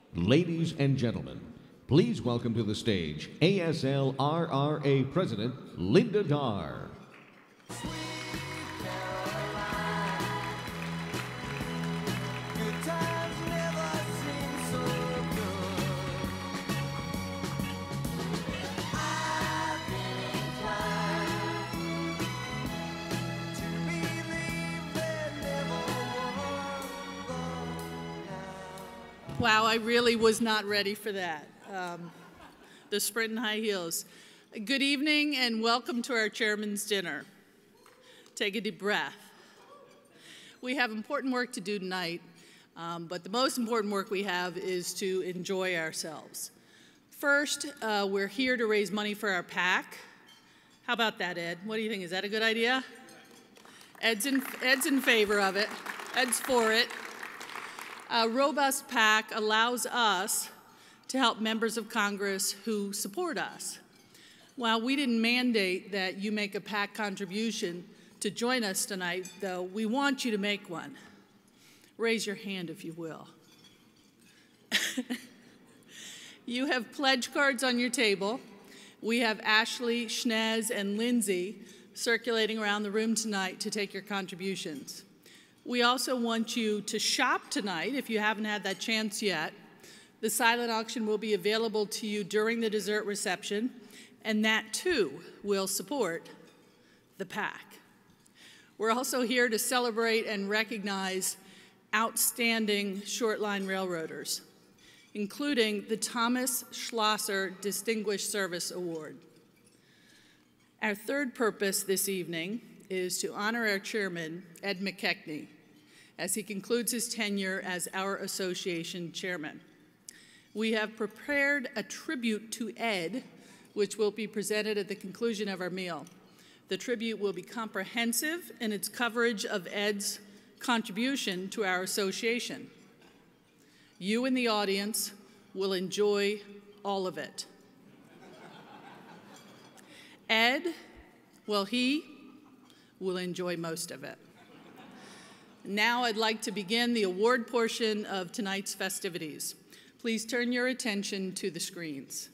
Ladies and gentlemen, please welcome to the stage ASLRRA President Linda Darr. Wow, I really was not ready for that. The sprint and high heels. Good evening and welcome to our chairman's dinner. Take a deep breath. We have important work to do tonight, but the most important work we have is to enjoy ourselves. First, we're here to raise money for our PAC. How about that, Ed? What do you think? Is that a good idea? Ed's in favor of it. Ed's for it. A robust PAC allows us to help members of Congress who support us. While we didn't mandate that you make a PAC contribution to join us tonight, though, we want you to make one. Raise your hand if you will. You have pledge cards on your table. We have Ashley, Schnez, and Lindsay circulating around the room tonight to take your contributions. We also want you to shop tonight if you haven't had that chance yet. The silent auction will be available to you during the dessert reception, and that too will support the PAC. We're also here to celebrate and recognize outstanding short line railroaders, including the Thomas Schlosser Distinguished Service Award. Our third purpose this evening is to honor our chairman, Ed McKechnie, as he concludes his tenure as our association chairman. We have prepared a tribute to Ed, which will be presented at the conclusion of our meal. The tribute will be comprehensive in its coverage of Ed's contribution to our association. You in the audience will enjoy all of it. Ed, well, he will enjoy most of it. Now I'd like to begin the award portion of tonight's festivities. Please turn your attention to the screens.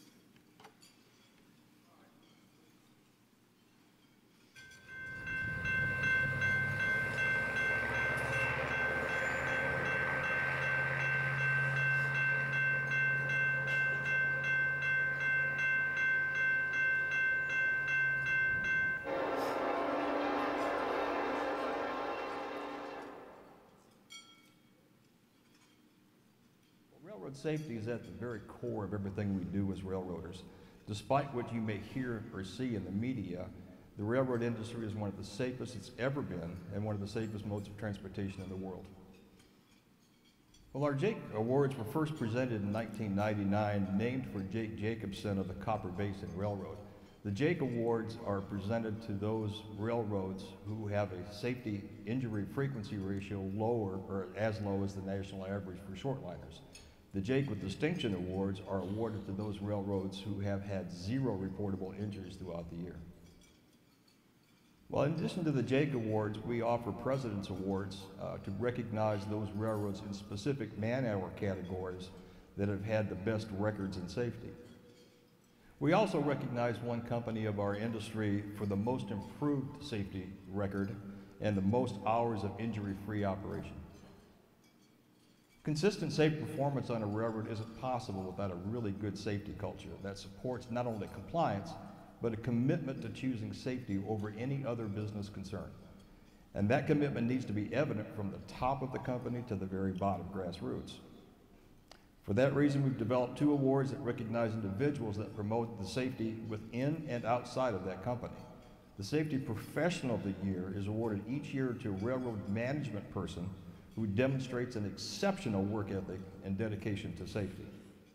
Railroad safety is at the very core of everything we do as railroaders. Despite what you may hear or see in the media, the railroad industry is one of the safest it's ever been and one of the safest modes of transportation in the world. Well, our Jake Awards were first presented in 1999, named for Jake Jacobson of the Copper Basin Railroad. The Jake Awards are presented to those railroads who have a safety injury frequency ratio lower or as low as the national average for shortliners. The Jake with Distinction Awards are awarded to those railroads who have had 0 reportable injuries throughout the year. Well, in addition to the Jake Awards, we offer President's Awards to recognize those railroads in specific man-hour categories that have had the best records in safety. We also recognize one company of our industry for the most improved safety record and the most hours of injury-free operation. Consistent safe performance on a railroad isn't possible without a really good safety culture that supports not only compliance, but a commitment to choosing safety over any other business concern. And that commitment needs to be evident from the top of the company to the very bottom, grassroots. For that reason, we've developed 2 awards that recognize individuals that promote the safety within and outside of that company. The Safety Professional of the Year is awarded each year to a railroad management person who demonstrates an exceptional work ethic and dedication to safety.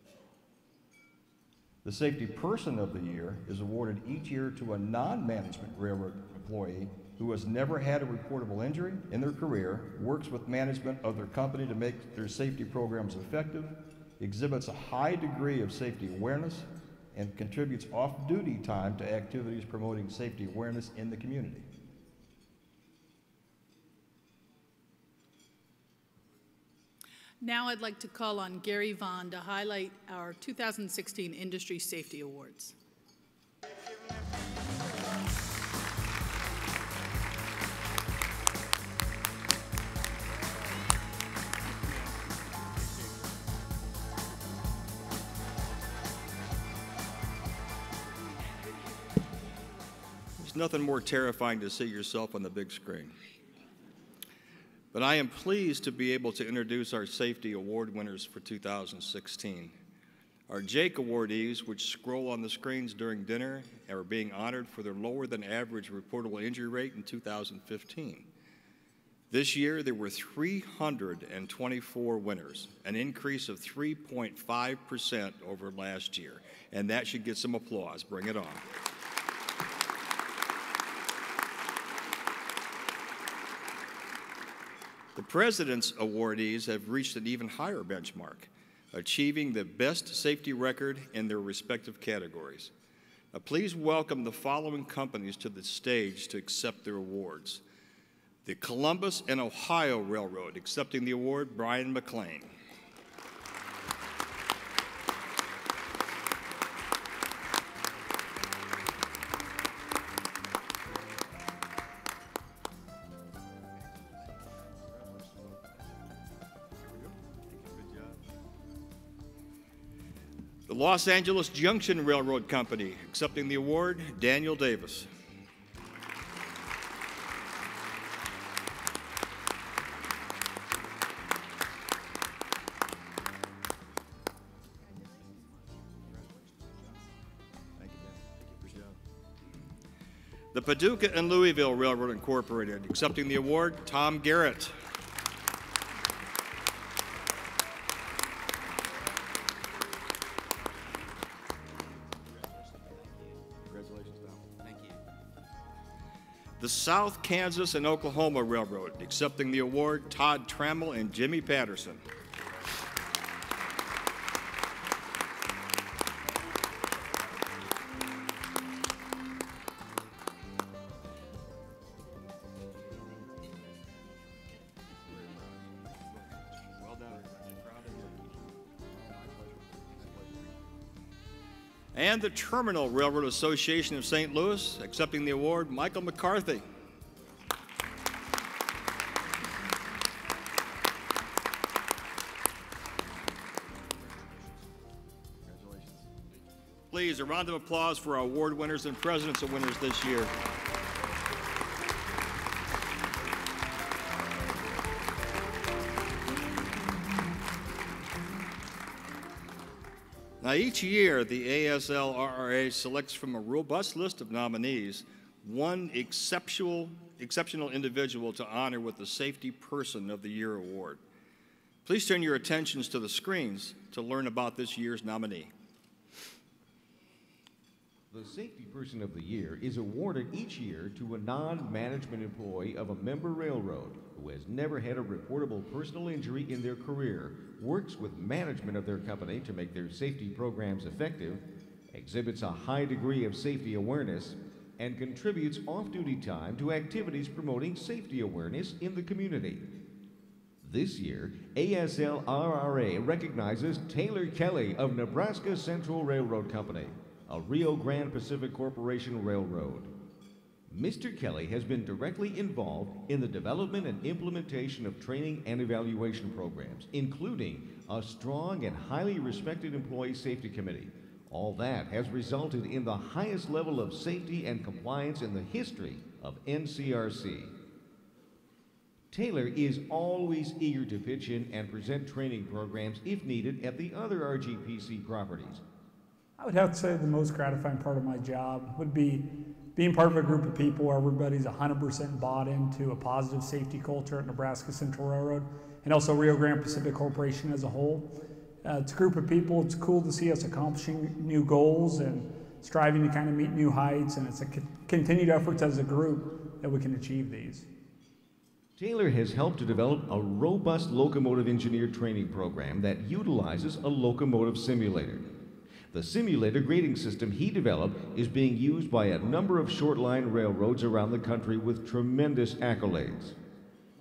The Safety Person of the Year is awarded each year to a non-management railroad employee who has never had a reportable injury in their career, works with management of their company to make their safety programs effective, exhibits a high degree of safety awareness, and contributes off-duty time to activities promoting safety awareness in the community. Now I'd like to call on Gary Vaughn to highlight our 2016 Industry Safety Awards. There's nothing more terrifying to see yourself on the big screen. But I am pleased to be able to introduce our Safety Award winners for 2016. Our Jake awardees, which scroll on the screens during dinner, are being honored for their lower than average reportable injury rate in 2015. This year, there were 324 winners, an increase of 3.5% over last year, and that should get some applause. Bring it on. The President's awardees have reached an even higher benchmark, achieving the best safety record in their respective categories. Please welcome the following companies to the stage to accept their awards. The Columbus and Ohio Railroad, accepting the award, Brian McLean. The Los Angeles Junction Railroad Company, accepting the award, Daniel Davis. The Paducah and Louisville Railroad Incorporated, accepting the award, Tom Garrett. The South Kansas and Oklahoma Railroad, accepting the award, Todd Trammell and Jimmy Patterson. Well done, everybody. Proud of you. And the Terminal Railroad Association of St. Louis, accepting the award, Michael McCarthy. Congratulations. Please, a round of applause for our award winners and President's winners this year. Now, each year, the ASLRRA selects from a robust list of nominees one exceptional individual to honor with the Safety Person of the Year award. Please turn your attentions to the screens to learn about this year's nominee. The Safety Person of the Year is awarded each year to a non-management employee of a member railroad who has never had a reportable personal injury in their career, works with management of their company to make their safety programs effective, exhibits a high degree of safety awareness, and contributes off-duty time to activities promoting safety awareness in the community. This year, ASLRRA recognizes Taylor Kelly of Nebraska Central Railroad Company, a Rio Grande Pacific Corporation railroad. Mr. Kelly has been directly involved in the development and implementation of training and evaluation programs, including a strong and highly respected employee safety committee. All that has resulted in the highest level of safety and compliance in the history of NCRC. Taylor is always eager to pitch in and present training programs if needed at the other RGPC properties. I would have to say the most gratifying part of my job would be being part of a group of people where everybody's 100% bought into a positive safety culture at Nebraska Central Railroad and also Rio Grande Pacific Corporation as a whole. It's a group of people. It's cool to see us accomplishing new goals and striving to kind of meet new heights, and it's a continued efforts as a group that we can achieve these. Taylor has helped to develop a robust locomotive engineer training program that utilizes a locomotive simulator. The simulator grading system he developed is being used by a number of short-line railroads around the country with tremendous accolades. My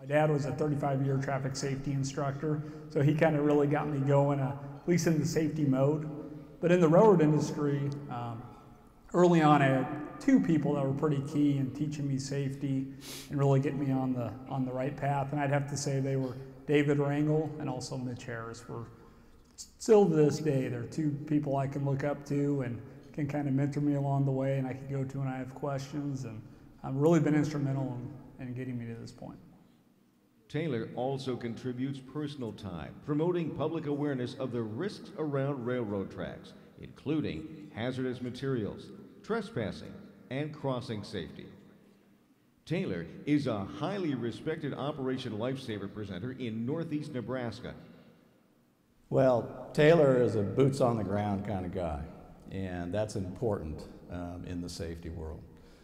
dad was a 35-year traffic safety instructor, so he kind of really got me going, at least in the safety mode. But in the railroad industry, early on I had two people that were pretty key in teaching me safety and really getting me on the right path. And I'd have to say they were David Rangel and also Mitch Harris. Were still to this day, they're two people I can look up to and can kind of mentor me along the way, and I can go to when I have questions, and really been instrumental in getting me to this point. Taylor also contributes personal time, promoting public awareness of the risks around railroad tracks, including hazardous materials, trespassing, and crossing safety. Taylor is a highly respected Operation Lifesaver presenter in Northeast Nebraska. Well, Taylor is a boots on the ground kind of guy, and that's important in the safety world.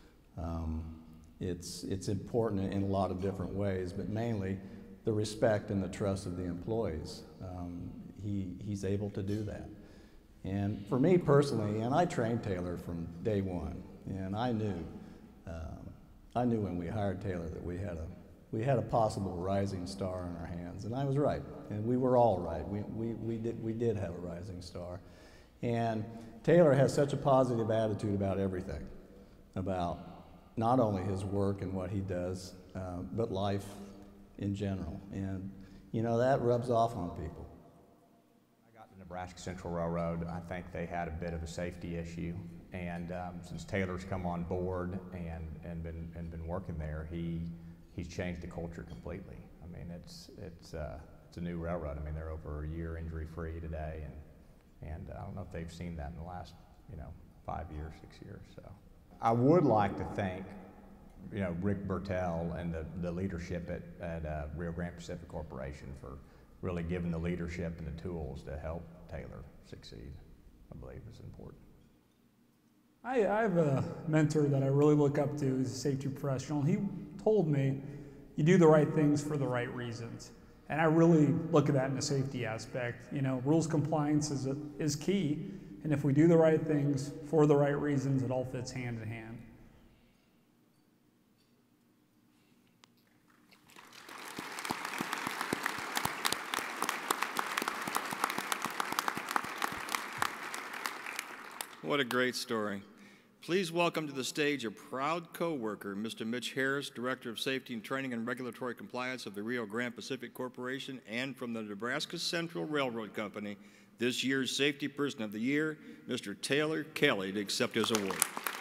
It's important in a lot of different ways, but mainly the respect and the trust of the employees. He's able to do that. And for me personally, and I trained Taylor from day one, and I knew when we hired Taylor that we had a possible rising star in our hands, and I was right, and we were all right. We did have a rising star, and Taylor has such a positive attitude about everything, about not only his work and what he does, but life in general, and you know that rubs off on people. I got to Nebraska Central Railroad. I think they had a bit of a safety issue, and since Taylor's come on board and been working there, he's changed the culture completely. I mean, it's a new railroad. I mean, they're over a year injury-free today, and I don't know if they've seen that in the last 5 years, 6 years. So I would like to thank Rick Bertel and the leadership at Rio Grande Pacific Corporation for really giving the leadership and the tools to help Taylor succeed. I believe is important. I have a mentor that I really look up to. He's a safety professional. He told me, you do the right things for the right reasons. And I really look at that in the safety aspect. Rules compliance is key. And if we do the right things for the right reasons, it all fits hand in hand. What a great story. Please welcome to the stage a proud co-worker, Mr. Mitch Harris, Director of Safety and Training and Regulatory Compliance of the Rio Grande Pacific Corporation and from the Nebraska Central Railroad Company, this year's Safety Person of the Year, Mr. Taylor Kelly, to accept his award.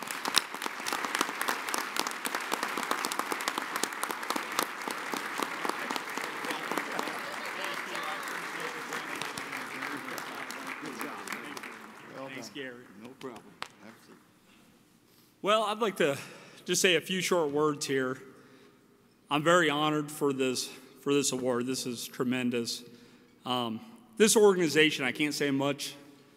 Thanks, Gary. No problem. Well, I'd like to just say a few short words here. I'm very honored for this award. This is tremendous. This organization, I can't say much.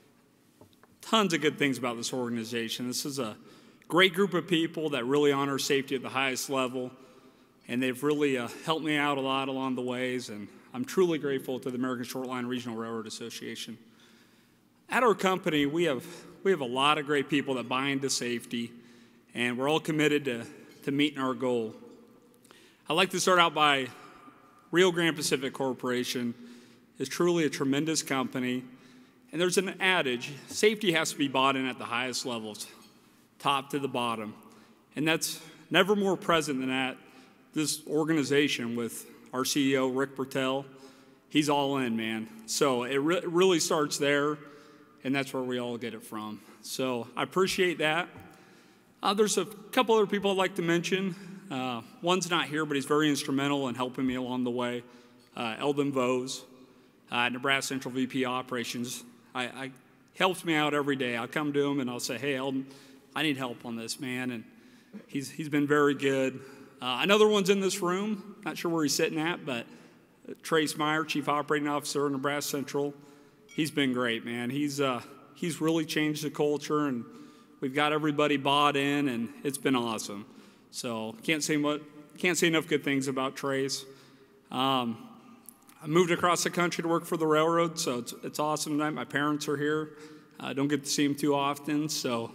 Tons of good things about this organization. This is a great group of people that really honor safety at the highest level, and they've really helped me out a lot along the ways, and I'm truly grateful to the American Shortline Regional Railroad Association. At our company, we have a lot of great people that buy into safety, and we're all committed to meeting our goal. I'd like to start out by Rio Grande Pacific Corporation is truly a tremendous company, and there's an adage, safety has to be bought in at the highest levels, top to the bottom, and that's never more present than at this organization with our CEO, Rick Bertel. He's all in, man. So it really starts there, and that's where we all get it from. So I appreciate that. There's a couple other people I'd like to mention. One's not here, but he's very instrumental in helping me along the way. Eldon Vose, Nebraska Central VP Operations. He helps me out every day. I'll come to him and I'll say, hey, Eldon, I need help on this, man. And he's been very good. Another one's in this room. Not sure where he's sitting at, but Trace Meyer, Chief Operating Officer of Nebraska Central. He's been great, man. He's really changed the culture, and we've got everybody bought in, and it's been awesome. So can't say enough good things about Trace. I moved across the country to work for the railroad, so it's awesome tonight. My parents are here. I don't get to see them too often, so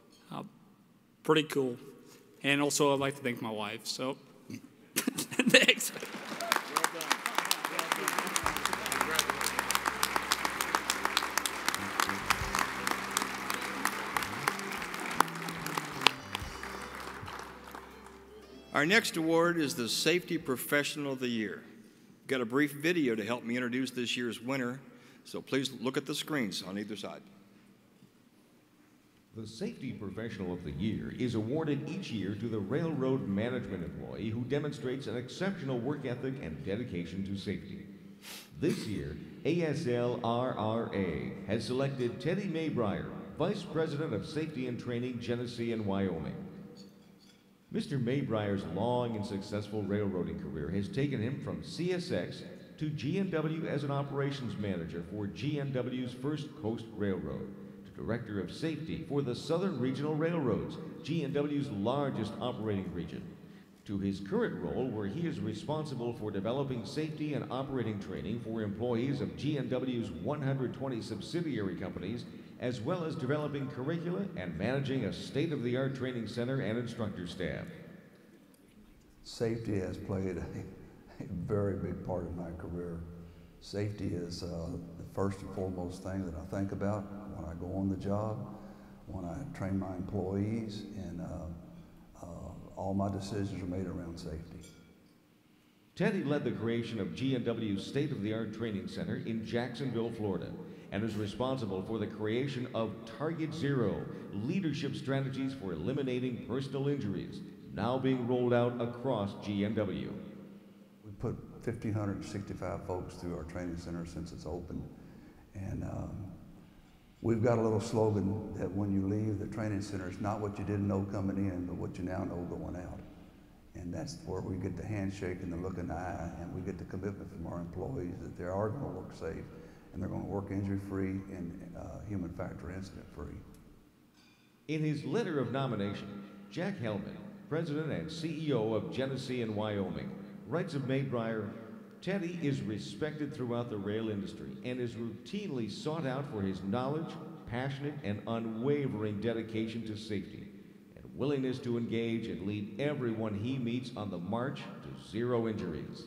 pretty cool. And also, I'd like to thank my wife. So thanks. Our next award is the Safety Professional of the Year. Got a brief video to help me introduce this year's winner, so please look at the screens on either side. The Safety Professional of the Year is awarded each year to the railroad management employee who demonstrates an exceptional work ethic and dedication to safety. This year, ASLRRA has selected Teddy Maybrier, Vice President of Safety and Training, Genesee and Wyoming. Mr. Maybrier's long and successful railroading career has taken him from CSX to G&W as an operations manager for G&W's First Coast Railroad, to Director of Safety for the Southern Regional Railroads, G&W's largest operating region, to his current role where he is responsible for developing safety and operating training for employees of G&W's 120 subsidiary companies, as well as developing curricula and managing a state-of-the-art training center and instructor staff. Safety has played a very big part of my career. Safety is the first and foremost thing that I think about when I go on the job, when I train my employees, and all my decisions are made around safety. Teddy led the creation of G&W's state-of-the-art training center in Jacksonville, Florida, and is responsible for the creation of Target Zero, leadership strategies for eliminating personal injuries, now being rolled out across G&W. We put 1,565 folks through our training center since it's opened, and we've got a little slogan that when you leave the training center, it's not what you didn't know coming in, but what you now know going out. And that's where we get the handshake and the look in the eye, and we get the commitment from our employees that they are going to work safe, and they're going to work injury-free and human factor incident-free. In his letter of nomination, Jack Hellman, President and CEO of Genesee and Wyoming, writes of Maybrier, Teddy is respected throughout the rail industry and is routinely sought out for his knowledge, passionate and unwavering dedication to safety, and willingness to engage and lead everyone he meets on the march to zero injuries.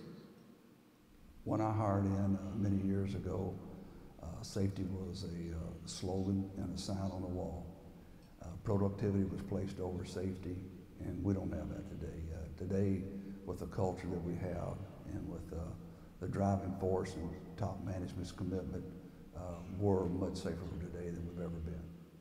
When I hired in many years ago, safety was a slogan and a sign on the wall. Productivity was placed over safety, and we don't have that today. Today, with the culture that we have and with the driving force and top management's commitment, we're much safer today than we've ever been.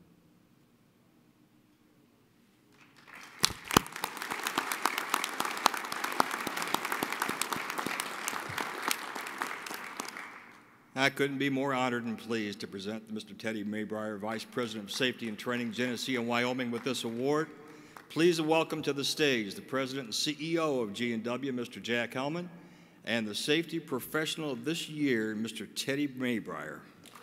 I couldn't be more honored and pleased to present Mr. Teddy Maybrier, Vice President of Safety and Training, Genesee and Wyoming, with this award. Please welcome to the stage the President and CEO of G&W, Mr. Jack Hellman, and the Safety Professional of this year, Mr. Teddy Maybrier.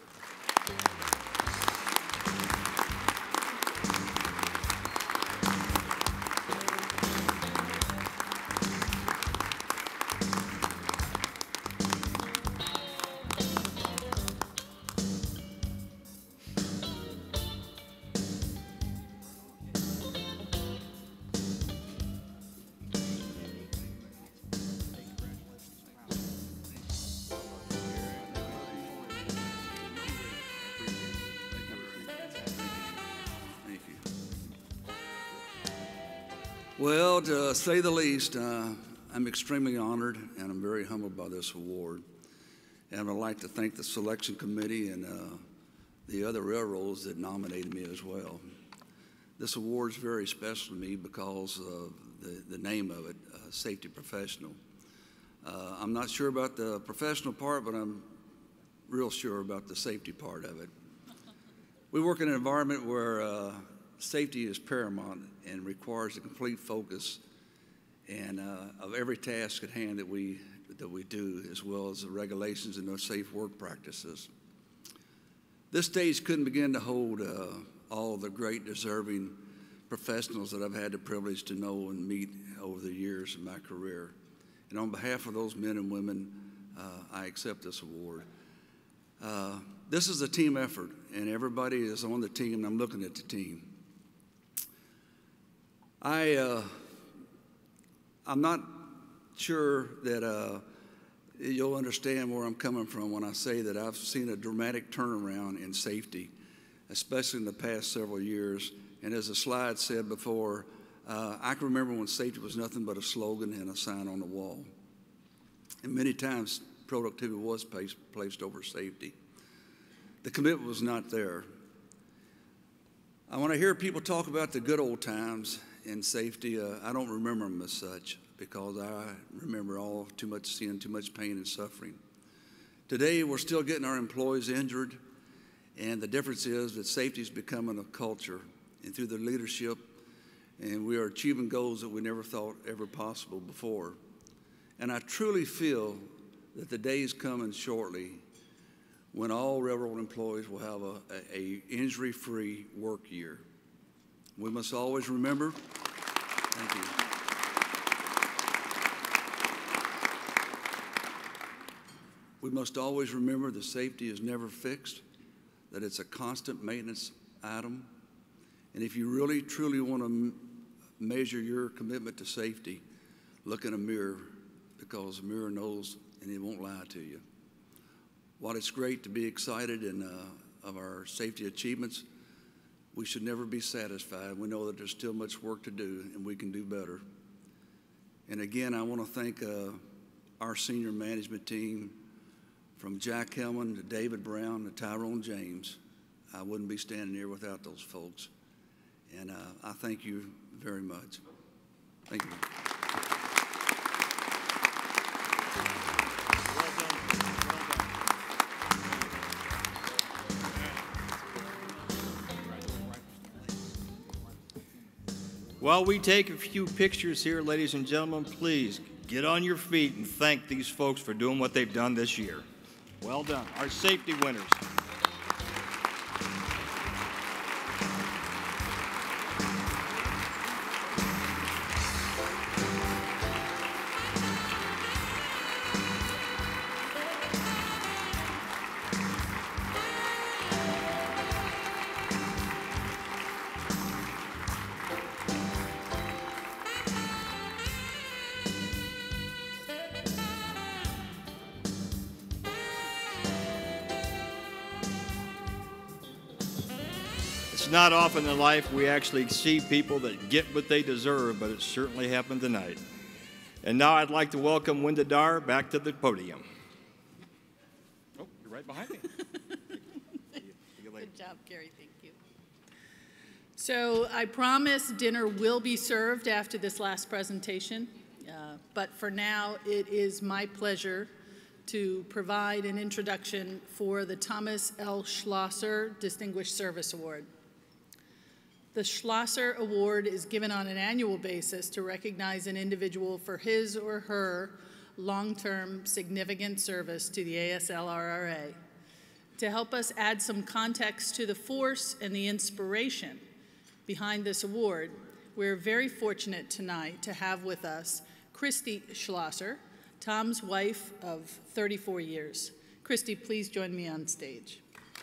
Well, to say the least, I'm extremely honored and I'm very humbled by this award. And I'd like to thank the selection committee and the other railroads that nominated me as well. This award is very special to me because of the name of it, Safety Professional. I'm not sure about the professional part, but I'm real sure about the safety part of it. We work in an environment where safety is paramount and requires a complete focus and of every task at hand that we do, as well as the regulations and those safe work practices. This stage couldn't begin to hold all the great deserving professionals that I've had the privilege to know and meet over the years of my career. And on behalf of those men and women, I accept this award. This is a team effort, and everybody is on the team, and I'm looking at the team. I'm not sure that you'll understand where I'm coming from when I say that I've seen a dramatic turnaround in safety, especially in the past several years. And as the slide said before, I can remember when safety was nothing but a slogan and a sign on the wall. And many times productivity was placed over safety. The commitment was not there. When I hear people talk about the good old times in safety, I don't remember them as such, because I remember seeing too much pain and suffering. Today, we're still getting our employees injured, and the difference is that safety is becoming a culture, and through the leadership, and we are achieving goals that we never thought ever possible before. And I truly feel that the day is coming shortly when all railroad employees will have a injury-free work year. We must always remember, thank you. We must always remember that safety is never fixed, that it's a constant maintenance item. And if you really, truly want to measure your commitment to safety, look in a mirror, because the mirror knows and it won't lie to you. While it's great to be excited of our safety achievements, we should never be satisfied. We know that there's still much work to do, and we can do better. And again, I want to thank our senior management team, from Jack Hellman to David Brown to Tyrone James. I wouldn't be standing here without those folks. And I thank you very much. Thank you. While we take a few pictures here, ladies and gentlemen, please get on your feet and thank these folks for doing what they've done this year. Well done. Our safety winners. It's not often in life we actually see people that get what they deserve, but it certainly happened tonight. And now I'd like to welcome Wenda Dar back to the podium. Oh, you're right behind me. Good job, Gary. Thank you. So I promise dinner will be served after this last presentation, but for now it is my pleasure to provide an introduction for the Thomas L. Schlosser Distinguished Service Award. The Schlosser Award is given on an annual basis to recognize an individual for his or her long-term significant service to the ASLRRA. To help us add some context to the force and the inspiration behind this award, we're very fortunate tonight to have with us Christy Schlosser, Tom's wife of 34 years. Christy, please join me on stage.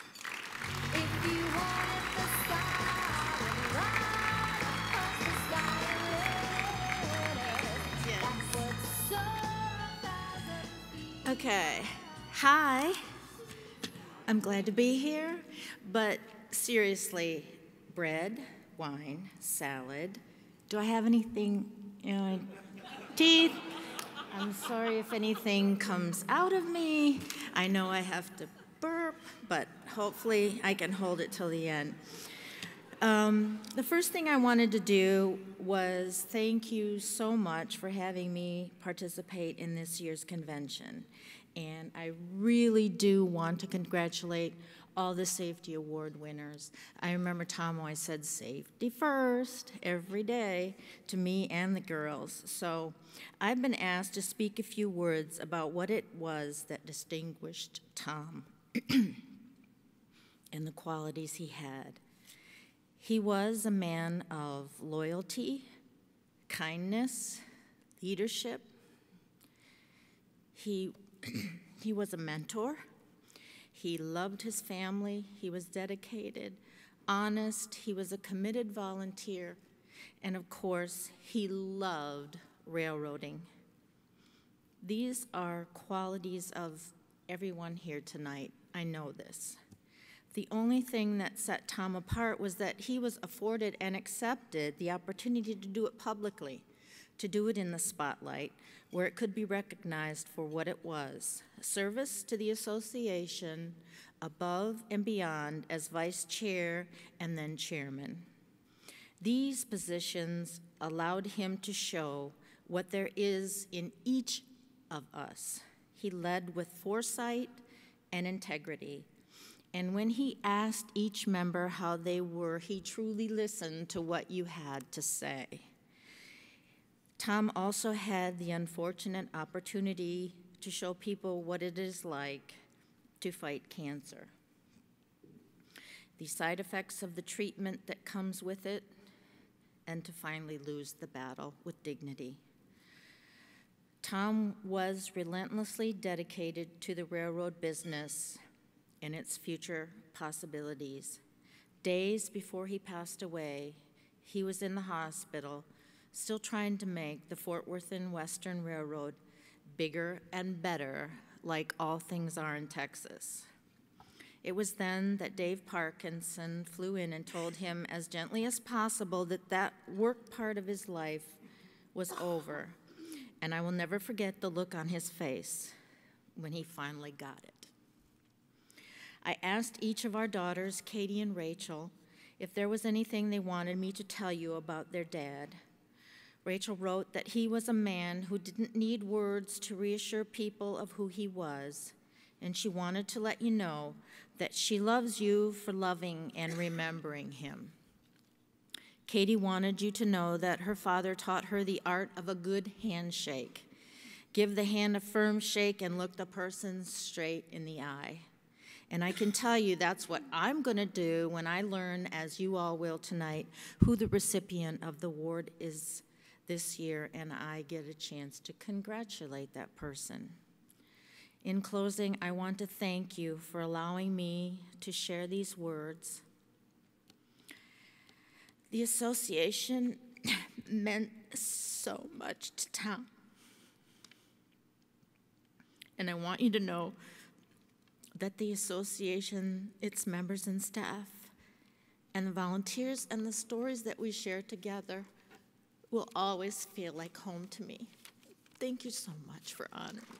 Okay, hi, I'm glad to be here, but seriously, bread, wine, salad, do I have anything in my teeth? I'm sorry if anything comes out of me. I know I have to burp, but hopefully I can hold it till the end. The first thing I wanted to do was thank you so much for having me participate in this year's convention. And I really do want to congratulate all the safety award winners. I remember Tom always said safety first every day to me and the girls. So I've been asked to speak a few words about what it was that distinguished Tom and the qualities he had. He was a man of loyalty, kindness, leadership. He was a mentor. He loved his family. He was dedicated, honest. He was a committed volunteer. And of course, he loved railroading. These are qualities of everyone here tonight. I know this. The only thing that set Tom apart was that he was afforded and accepted the opportunity to do it publicly, to do it in the spotlight, where it could be recognized for what it was, service to the association above and beyond as vice chair and then chairman. These positions allowed him to show what there is in each of us. He led with foresight and integrity. And when he asked each member how they were, he truly listened to what you had to say. Tom also had the unfortunate opportunity to show people what it is like to fight cancer, the side effects of the treatment that comes with it, and to finally lose the battle with dignity. Tom was relentlessly dedicated to the railroad business and its future possibilities. Days before he passed away, he was in the hospital, still trying to make the Fort Worth and Western Railroad bigger and better, like all things are in Texas. It was then that Dave Parkinson flew in and told him as gently as possible that that work part of his life was over. And I will never forget the look on his face when he finally got it. I asked each of our daughters, Katie and Rachel, if there was anything they wanted me to tell you about their dad. Rachel wrote that he was a man who didn't need words to reassure people of who he was, and she wanted to let you know that she loves you for loving and remembering him. Katie wanted you to know that her father taught her the art of a good handshake. Give the hand a firm shake and look the person straight in the eye. And I can tell you that's what I'm going to do when I learn, as you all will tonight, who the recipient of the award is this year, and I get a chance to congratulate that person. In closing, I want to thank you for allowing me to share these words. The association meant so much to Tom. And I want you to know that the association, its members and staff, and the volunteers and the stories that we share together will always feel like home to me. Thank you so much for honoring me.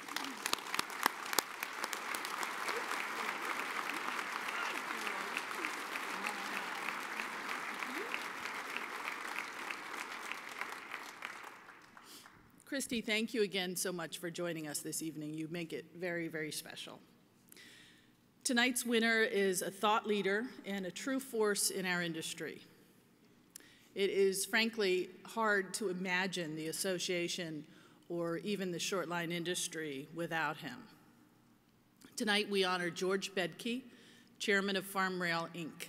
Christy, thank you again so much for joining us this evening. You make it very, very special. Tonight's winner is a thought leader and a true force in our industry. It is frankly hard to imagine the association or even the short line industry without him. Tonight we honor George Bedke, Chairman of Farm Rail, Inc.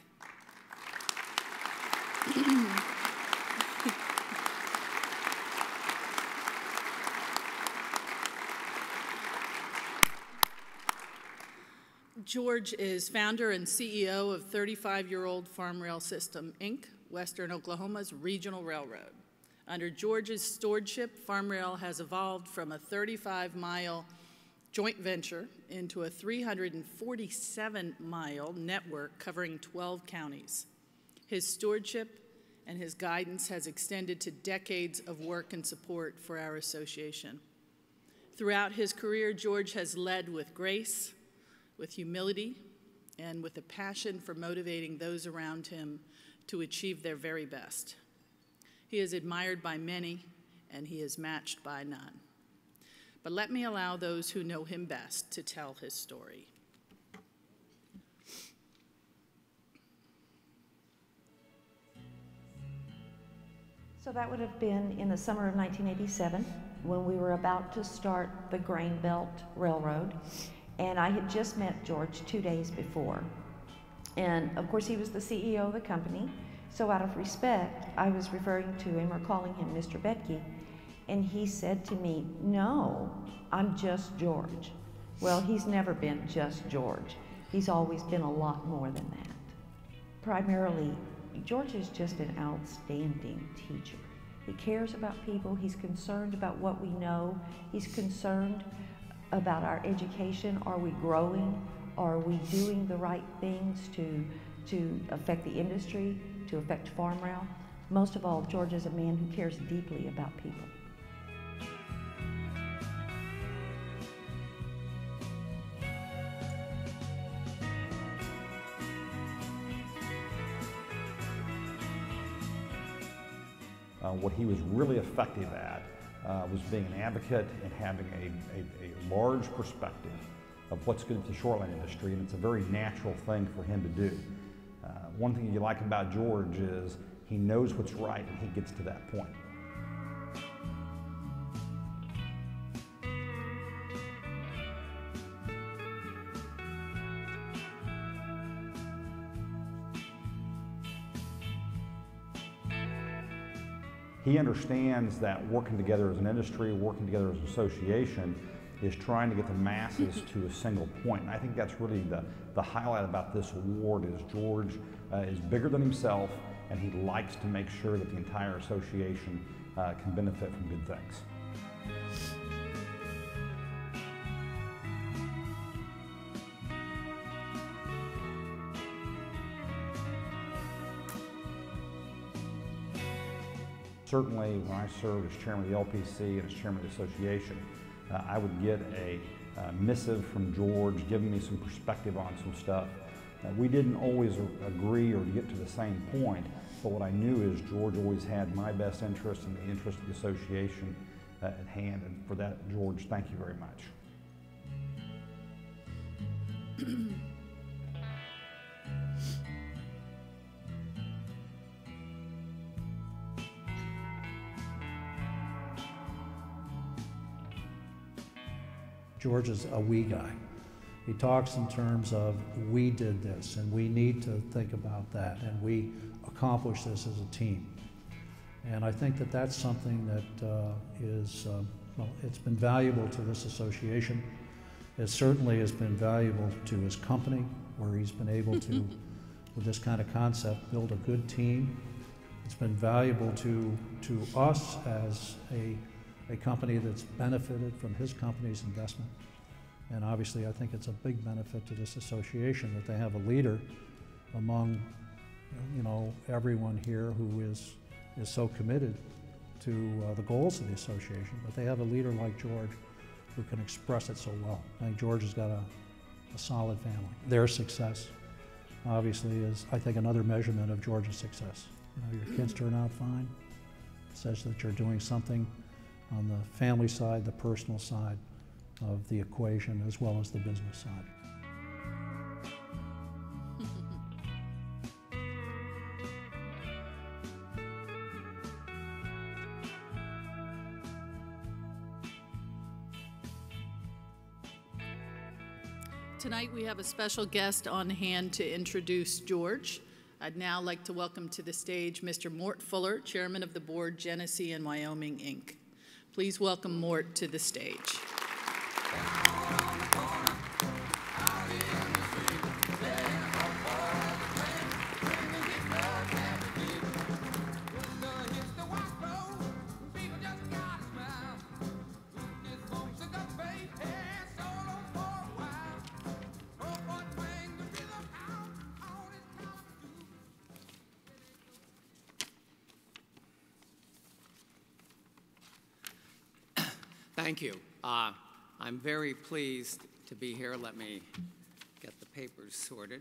George is founder and CEO of 35-year-old Farm Rail System, Inc., Western Oklahoma's regional railroad. Under George's stewardship, Farm Rail has evolved from a 35-mile joint venture into a 347-mile network covering 12 counties. His stewardship and his guidance has extended to decades of work and support for our association. Throughout his career, George has led with grace, with humility, and with a passion for motivating those around him to achieve their very best. He is admired by many, and he is matched by none. But let me allow those who know him best to tell his story. So that would have been in the summer of 1987 when we were about to start the Grain Belt Railroad. And I had just met George 2 days before. And of course, he was the CEO of the company. So out of respect, I was referring to him or calling him Mr. Bedke. And he said to me, "No, I'm just George." Well, he's never been just George. He's always been a lot more than that. Primarily, George is just an outstanding teacher. He cares about people. He's concerned about what we know. He's concerned about our education. Are we growing? Are we doing the right things to affect the industry, to affect farm rail? Most of all, George is a man who cares deeply about people. What he was really effective at was being an advocate and having a large perspective of what's good for the shoreline industry, and it's a very natural thing for him to do. One thing you like about George is he knows what's right and he gets to that point. He understands that working together as an industry, working together as an association, is trying to get the masses to a single point. And I think that's really the highlight about this award is George is bigger than himself, and he likes to make sure that the entire association can benefit from good things. Certainly, when I served as chairman of the LPC and as chairman of the association, I would get a missive from George giving me some perspective on some stuff. We didn't always agree or get to the same point, but what I knew is George always had my best interest and the interest of the association at hand, and for that, George, thank you very much. George is a we guy. He talks in terms of we did this and we need to think about that and we accomplished this as a team. And I think that that's something that well, it's been valuable to this association. It certainly has been valuable to his company, where he's been able to, with this kind of concept, build a good team. It's been valuable to us as a company that's benefited from his company's investment. And obviously I think it's a big benefit to this association that they have a leader among everyone here who is so committed to the goals of the association, but they have a leader like George who can express it so well. I think George has got a solid family. Their success obviously is, I think, another measurement of George's success. Your kids turn out fine. It says that you're doing something on the family side, the personal side of the equation, as well as the business side. Tonight we have a special guest on hand to introduce George. I'd now like to welcome to the stage Mr. Mort Fuller, Chairman of the Board, Genesee and Wyoming, Inc. Please welcome Mort to the stage. Thank you. I'm very pleased to be here. Let me get the papers sorted.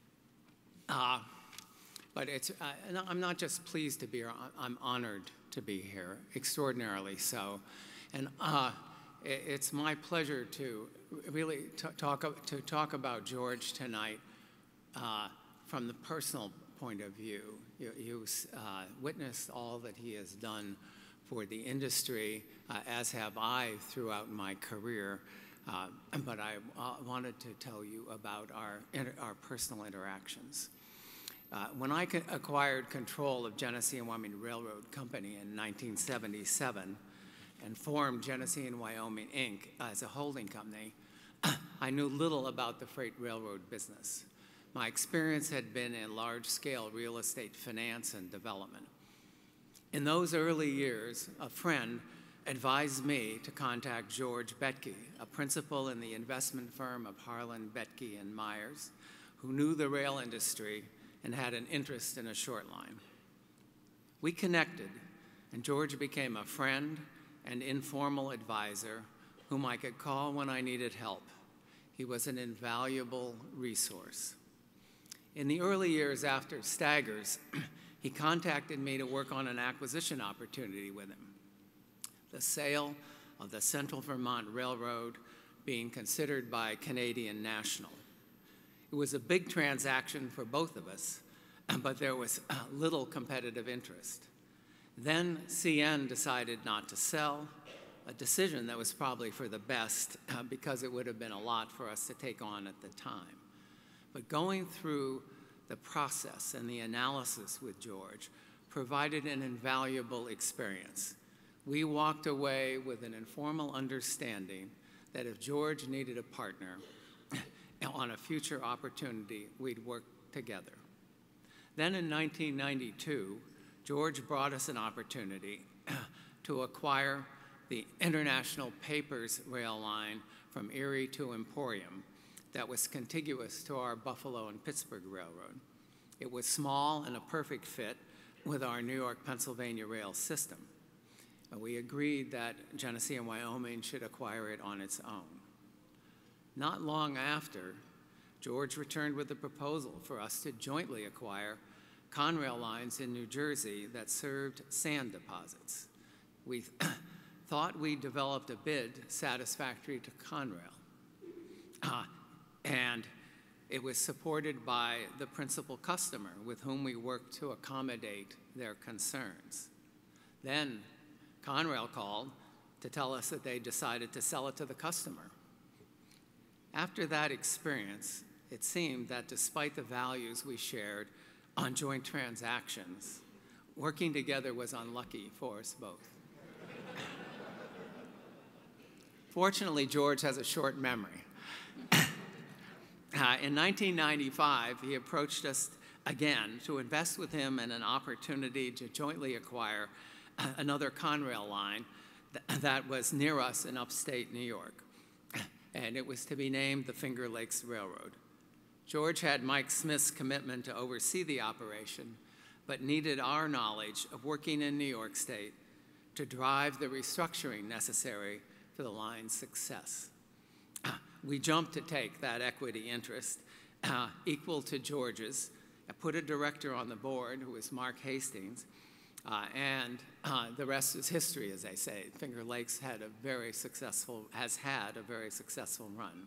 But I'm not just pleased to be here, I'm honored to be here, extraordinarily so. And it's my pleasure to really talk about George tonight from the personal point of view. You witnessed all that he has done for the industry, as have I throughout my career. But I wanted to tell you about our personal interactions. When I acquired control of Genesee and Wyoming Railroad Company in 1977 and formed Genesee and Wyoming, Inc. as a holding company, I knew little about the freight railroad business. My experience had been in large-scale real estate finance and development. In those early years, a friend advised me to contact George Betke, a principal in the investment firm of Harlan, Betke, and Myers, who knew the rail industry and had an interest in a short line. We connected, and George became a friend and informal advisor whom I could call when I needed help. He was an invaluable resource. In the early years after Staggers, he contacted me to work on an acquisition opportunity with him, the sale of the Central Vermont Railroad being considered by Canadian National. It was a big transaction for both of us, but there was little competitive interest. Then CN decided not to sell, a decision that was probably for the best because it would have been a lot for us to take on at the time. But going through the process and the analysis with George provided an invaluable experience. We walked away with an informal understanding that if George needed a partner on a future opportunity, we'd work together. Then in 1992, George brought us an opportunity to acquire the International Papers rail line from Erie to Emporium that was contiguous to our Buffalo and Pittsburgh Railroad. It was small and a perfect fit with our New York-Pennsylvania rail system. And we agreed that Genesee and Wyoming should acquire it on its own. Not long after, George returned with a proposal for us to jointly acquire Conrail lines in New Jersey that served sand deposits. We thought we developed a bid satisfactory to Conrail, and it was supported by the principal customer with whom we worked to accommodate their concerns. Then Conrail called to tell us that they decided to sell it to the customer. After that experience, it seemed that despite the values we shared on joint transactions, working together was unlucky for us both. Fortunately, George has a short memory. In 1995, he approached us again to invest with him in an opportunity to jointly acquire another Conrail line that was near us in upstate New York, and it was to be named the Finger Lakes Railroad. George had Mike Smith's commitment to oversee the operation, but needed our knowledge of working in New York State to drive the restructuring necessary for the line's success. We jumped to take that equity interest equal to George's, put a director on the board who was Mark Hastings, and the rest is history, as they say. Finger Lakes has had a very successful run.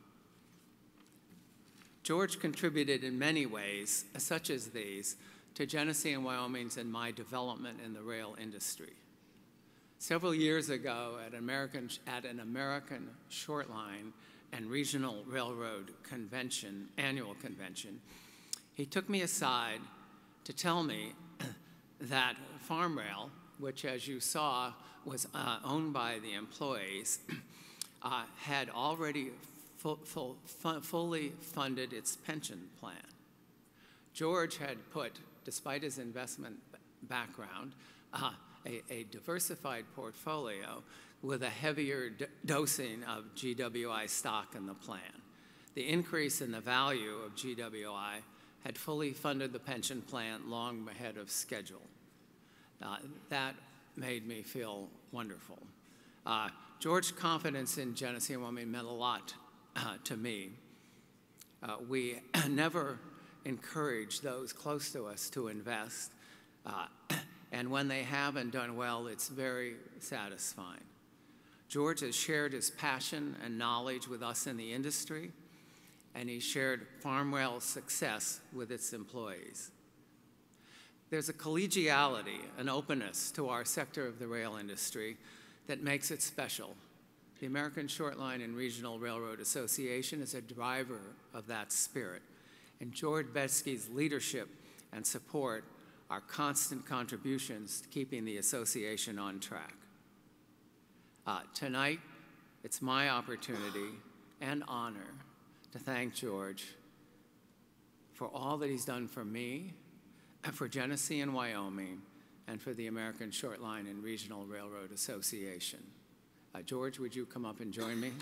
George contributed in many ways, such as these, to Genesee and Wyoming's and my development in the rail industry. Several years ago at an American Short Line and Regional Railroad Convention, annual convention, he took me aside to tell me that Farm Rail, which as you saw was owned by the employees, had already fully funded its pension plan. George had put, despite his investment background, a diversified portfolio with a heavier dosing of GWI stock in the plan. The increase in the value of GWI had fully funded the pension plan long ahead of schedule. That made me feel wonderful. George's confidence in Genesee and Wyoming meant a lot to me. We never encourage those close to us to invest, and when they have and done well, it's very satisfying. George has shared his passion and knowledge with us in the industry, and he shared Farm Rail's success with its employees. There's a collegiality, an openness to our sector of the rail industry that makes it special. The American Short Line and Regional Railroad Association is a driver of that spirit, and George Betke's leadership and support are constant contributions to keeping the association on track. Tonight, it's my opportunity and honor to thank George for all that he's done for me, for Genesee and Wyoming, and for the American Short Line and Regional Railroad Association. George, would you come up and join me?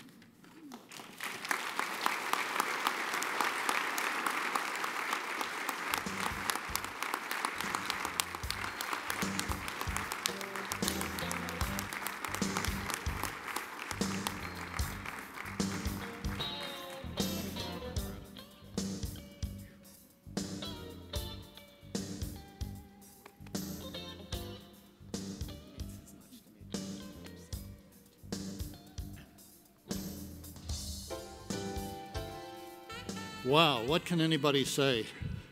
Wow, what can anybody say?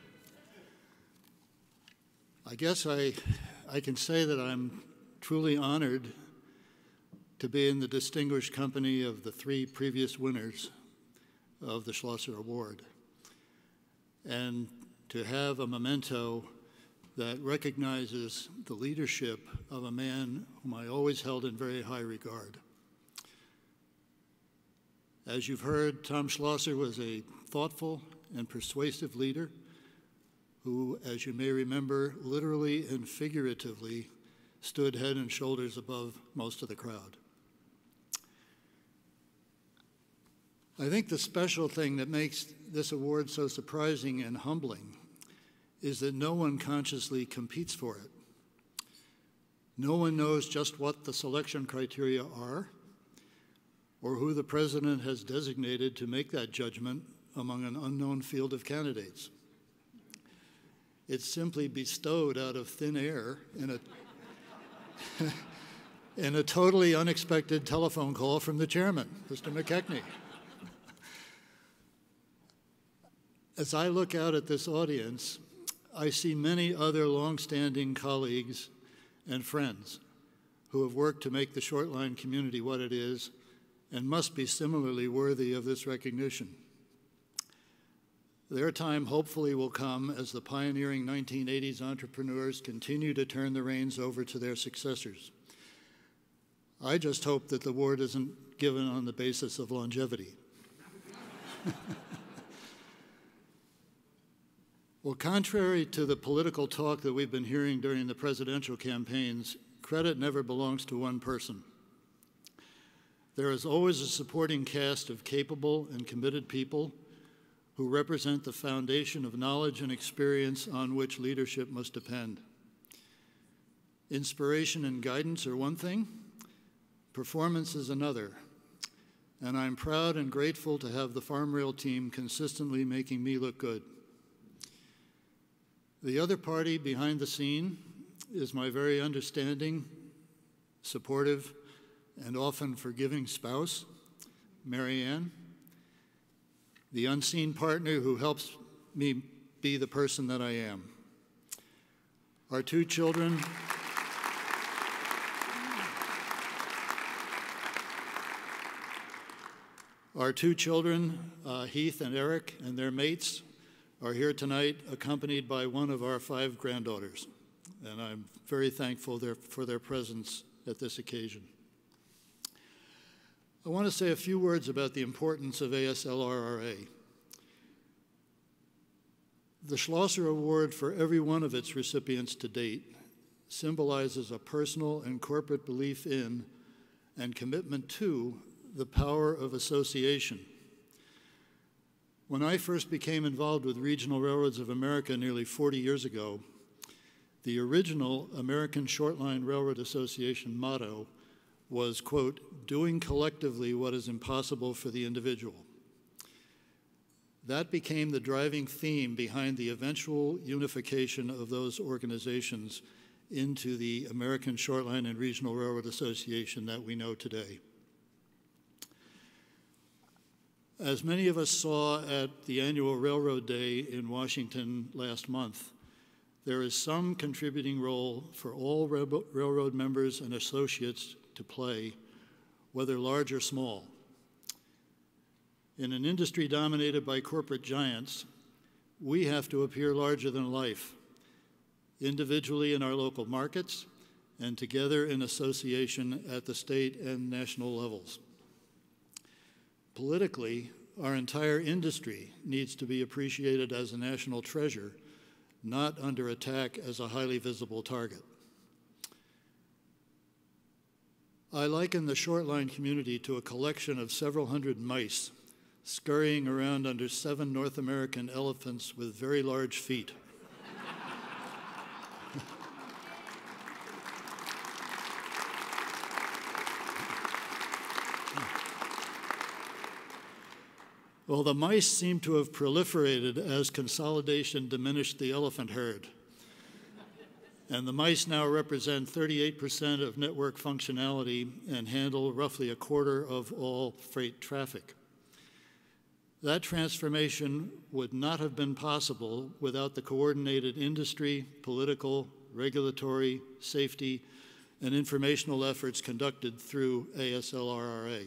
I guess I can say that I'm truly honored to be in the distinguished company of the 3 previous winners of the ASLRRA Award, and to have a memento that recognizes the leadership of a man whom I always held in very high regard. As you've heard, Tom Schlosser was a thoughtful and persuasive leader who, as you may remember, literally and figuratively stood head and shoulders above most of the crowd. I think the special thing that makes this award so surprising and humbling is that no one consciously competes for it. No one knows just what the selection criteria are, or who the president has designated to make that judgment among an unknown field of candidates. It's simply bestowed out of thin air in a totally unexpected telephone call from the chairman, Mr. McKechnie. As I look out at this audience, I see many other longstanding colleagues and friends who have worked to make the shortline community what it is and must be similarly worthy of this recognition. Their time hopefully will come as the pioneering 1980s entrepreneurs continue to turn the reins over to their successors. I just hope that the award isn't given on the basis of longevity. Well, contrary to the political talk that we've been hearing during the presidential campaigns, credit never belongs to one person. There is always a supporting cast of capable and committed people who represent the foundation of knowledge and experience on which leadership must depend. Inspiration and guidance are one thing, performance is another, and I'm proud and grateful to have the Farm Rail team consistently making me look good. The other party behind the scene is my very understanding, supportive, and often forgiving spouse, Mary Ann, the unseen partner who helps me be the person that I am. Our 2 children, Heath and Eric, and their mates, are here tonight accompanied by one of our 5 granddaughters, and I'm very thankful for their presence at this occasion. I want to say a few words about the importance of ASLRRA. The Schlosser Award for every one of its recipients to date symbolizes a personal and corporate belief in and commitment to the power of association. When I first became involved with Regional Railroads of America nearly 40 years ago, the original American Shortline Railroad Association motto was, quote, doing collectively what is impossible for the individual. That became the driving theme behind the eventual unification of those organizations into the American Shortline and Regional Railroad Association that we know today. As many of us saw at the annual Railroad Day in Washington last month, there is some contributing role for all railroad members and associates to play, whether large or small. In an industry dominated by corporate giants, we have to appear larger than life, individually in our local markets and together in association at the state and national levels. Politically, our entire industry needs to be appreciated as a national treasure, not under attack as a highly visible target. I liken the short line community to a collection of several hundred mice scurrying around under 7 North American elephants with very large feet. Well, the mice seem to have proliferated as consolidation diminished the elephant herd. And the mice now represent 38% of network functionality and handle roughly a quarter of all freight traffic. That transformation would not have been possible without the coordinated industry, political, regulatory, safety, and informational efforts conducted through ASLRRA.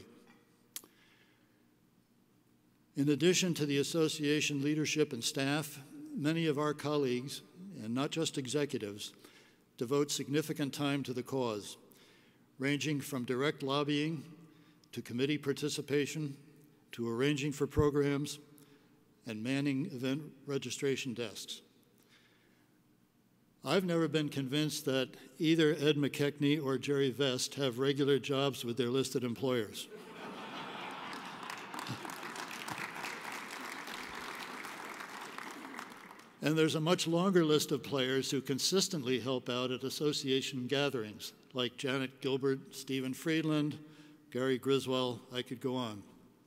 In addition to the association leadership and staff, many of our colleagues, and not just executives, devote significant time to the cause, ranging from direct lobbying to committee participation to arranging for programs and manning event registration desks. I've never been convinced that either Ed McKechnie or Jerry Vest have regular jobs with their listed employers. And there's a much longer list of players who consistently help out at association gatherings, like Janet Gilbert, Stephen Friedland, Gary Griswold. I could go on.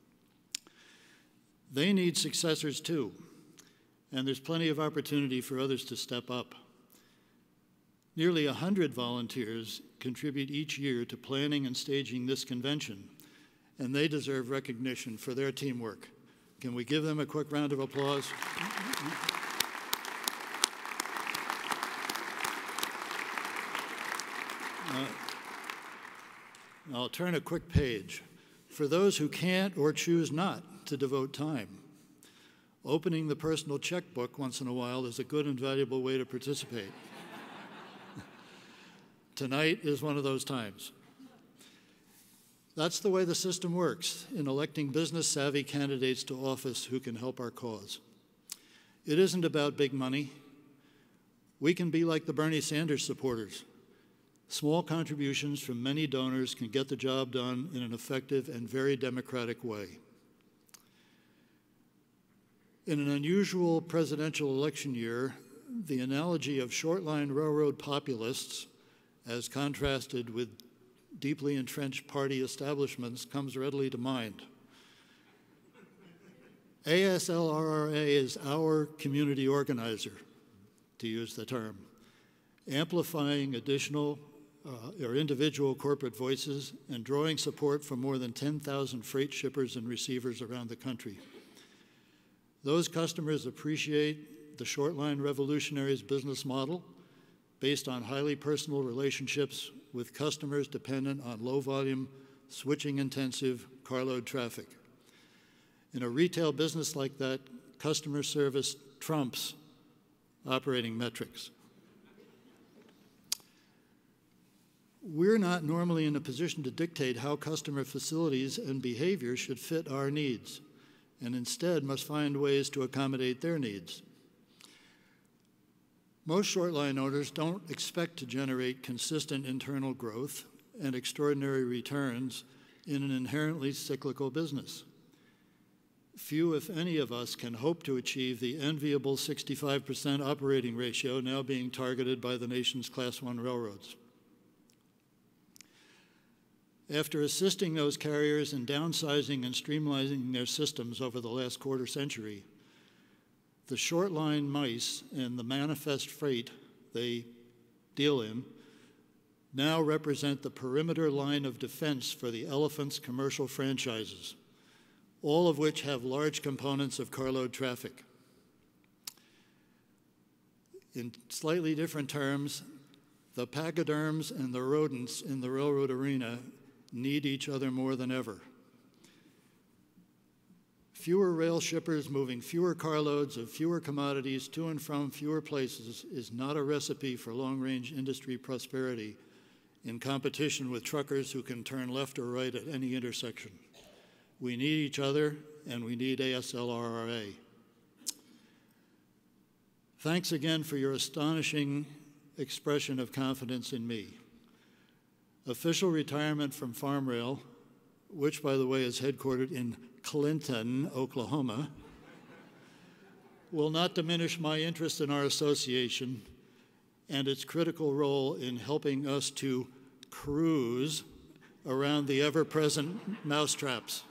They need successors too, and there's plenty of opportunity for others to step up. Nearly 100 volunteers contribute each year to planning and staging this convention, and they deserve recognition for their teamwork. Can we give them a quick round of applause? I'll turn a quick page. For those who can't or choose not to devote time, opening the personal checkbook once in a while is a good and valuable way to participate. Tonight is one of those times. That's the way the system works in electing business-savvy candidates to office who can help our cause. It isn't about big money. We can be like the Bernie Sanders supporters. Small contributions from many donors can get the job done in an effective and very democratic way. In an unusual presidential election year, the analogy of short-line railroad populists, as contrasted with deeply entrenched party establishments, comes readily to mind. ASLRRA is our community organizer, to use the term, amplifying additional or individual corporate voices and drawing support from more than 10,000 freight shippers and receivers around the country. Those customers appreciate the short-line revolutionaries business model based on highly personal relationships with customers dependent on low-volume, switching-intensive carload traffic. In a retail business like that, customer service trumps operating metrics. We're not normally in a position to dictate how customer facilities and behavior should fit our needs, and instead must find ways to accommodate their needs. Most short-line owners don't expect to generate consistent internal growth and extraordinary returns in an inherently cyclical business. Few, if any, of us can hope to achieve the enviable 65% operating ratio now being targeted by the nation's Class I railroads. After assisting those carriers in downsizing and streamlining their systems over the last quarter century, the short line mice and the manifest freight they deal in now represent the perimeter line of defense for the elephant's commercial franchises, all of which have large components of carload traffic. In slightly different terms, the pachyderms and the rodents in the railroad arena need each other more than ever. Fewer rail shippers moving fewer carloads of fewer commodities to and from fewer places is not a recipe for long-range industry prosperity in competition with truckers who can turn left or right at any intersection. We need each other, and we need ASLRRA. Thanks again for your astonishing expression of confidence in me. official retirement from Farm Rail, which, by the way, is headquartered in Clinton, Oklahoma, will not diminish my interest in our association and its critical role in helping us to cruise around the ever-present mousetraps.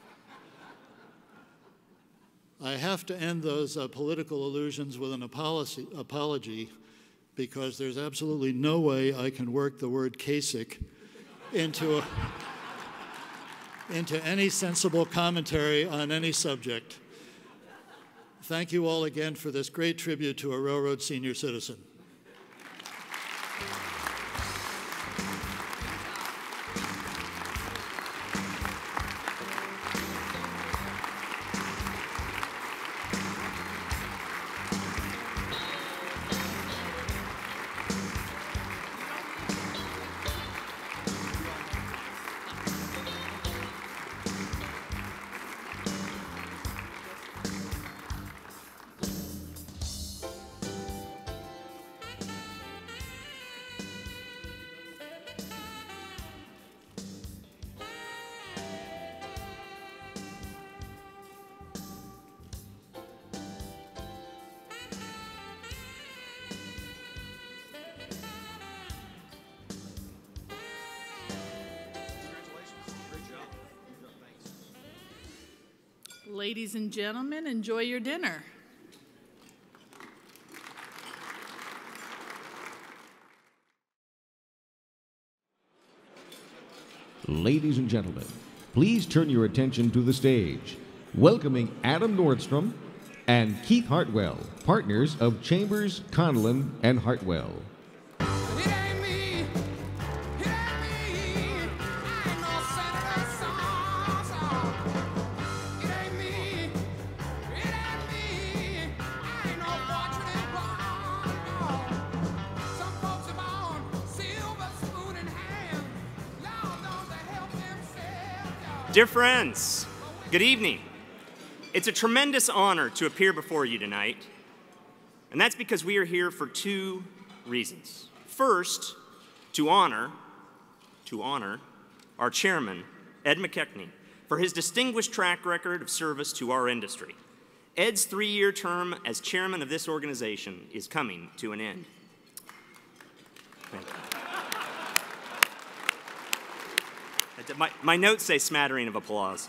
I have to end those political allusions with an apology, because there's absolutely no way I can work the word Kasich into any sensible commentary on any subject. Thank you all again for this great tribute to a railroad senior citizen. Ladies and gentlemen, enjoy your dinner. Ladies and gentlemen, please turn your attention to the stage, welcoming Adam Nordstrom and Keith Hartwell, partners of Chambers, Conlon, and Hartwell. Dear friends, good evening. It's a tremendous honor to appear before you tonight, and that's because we are here for two reasons. First, to honor our chairman, Ed McKechnie, for his distinguished track record of service to our industry. Ed's 3-year term as chairman of this organization is coming to an end. Thank you. My notes say smattering of applause.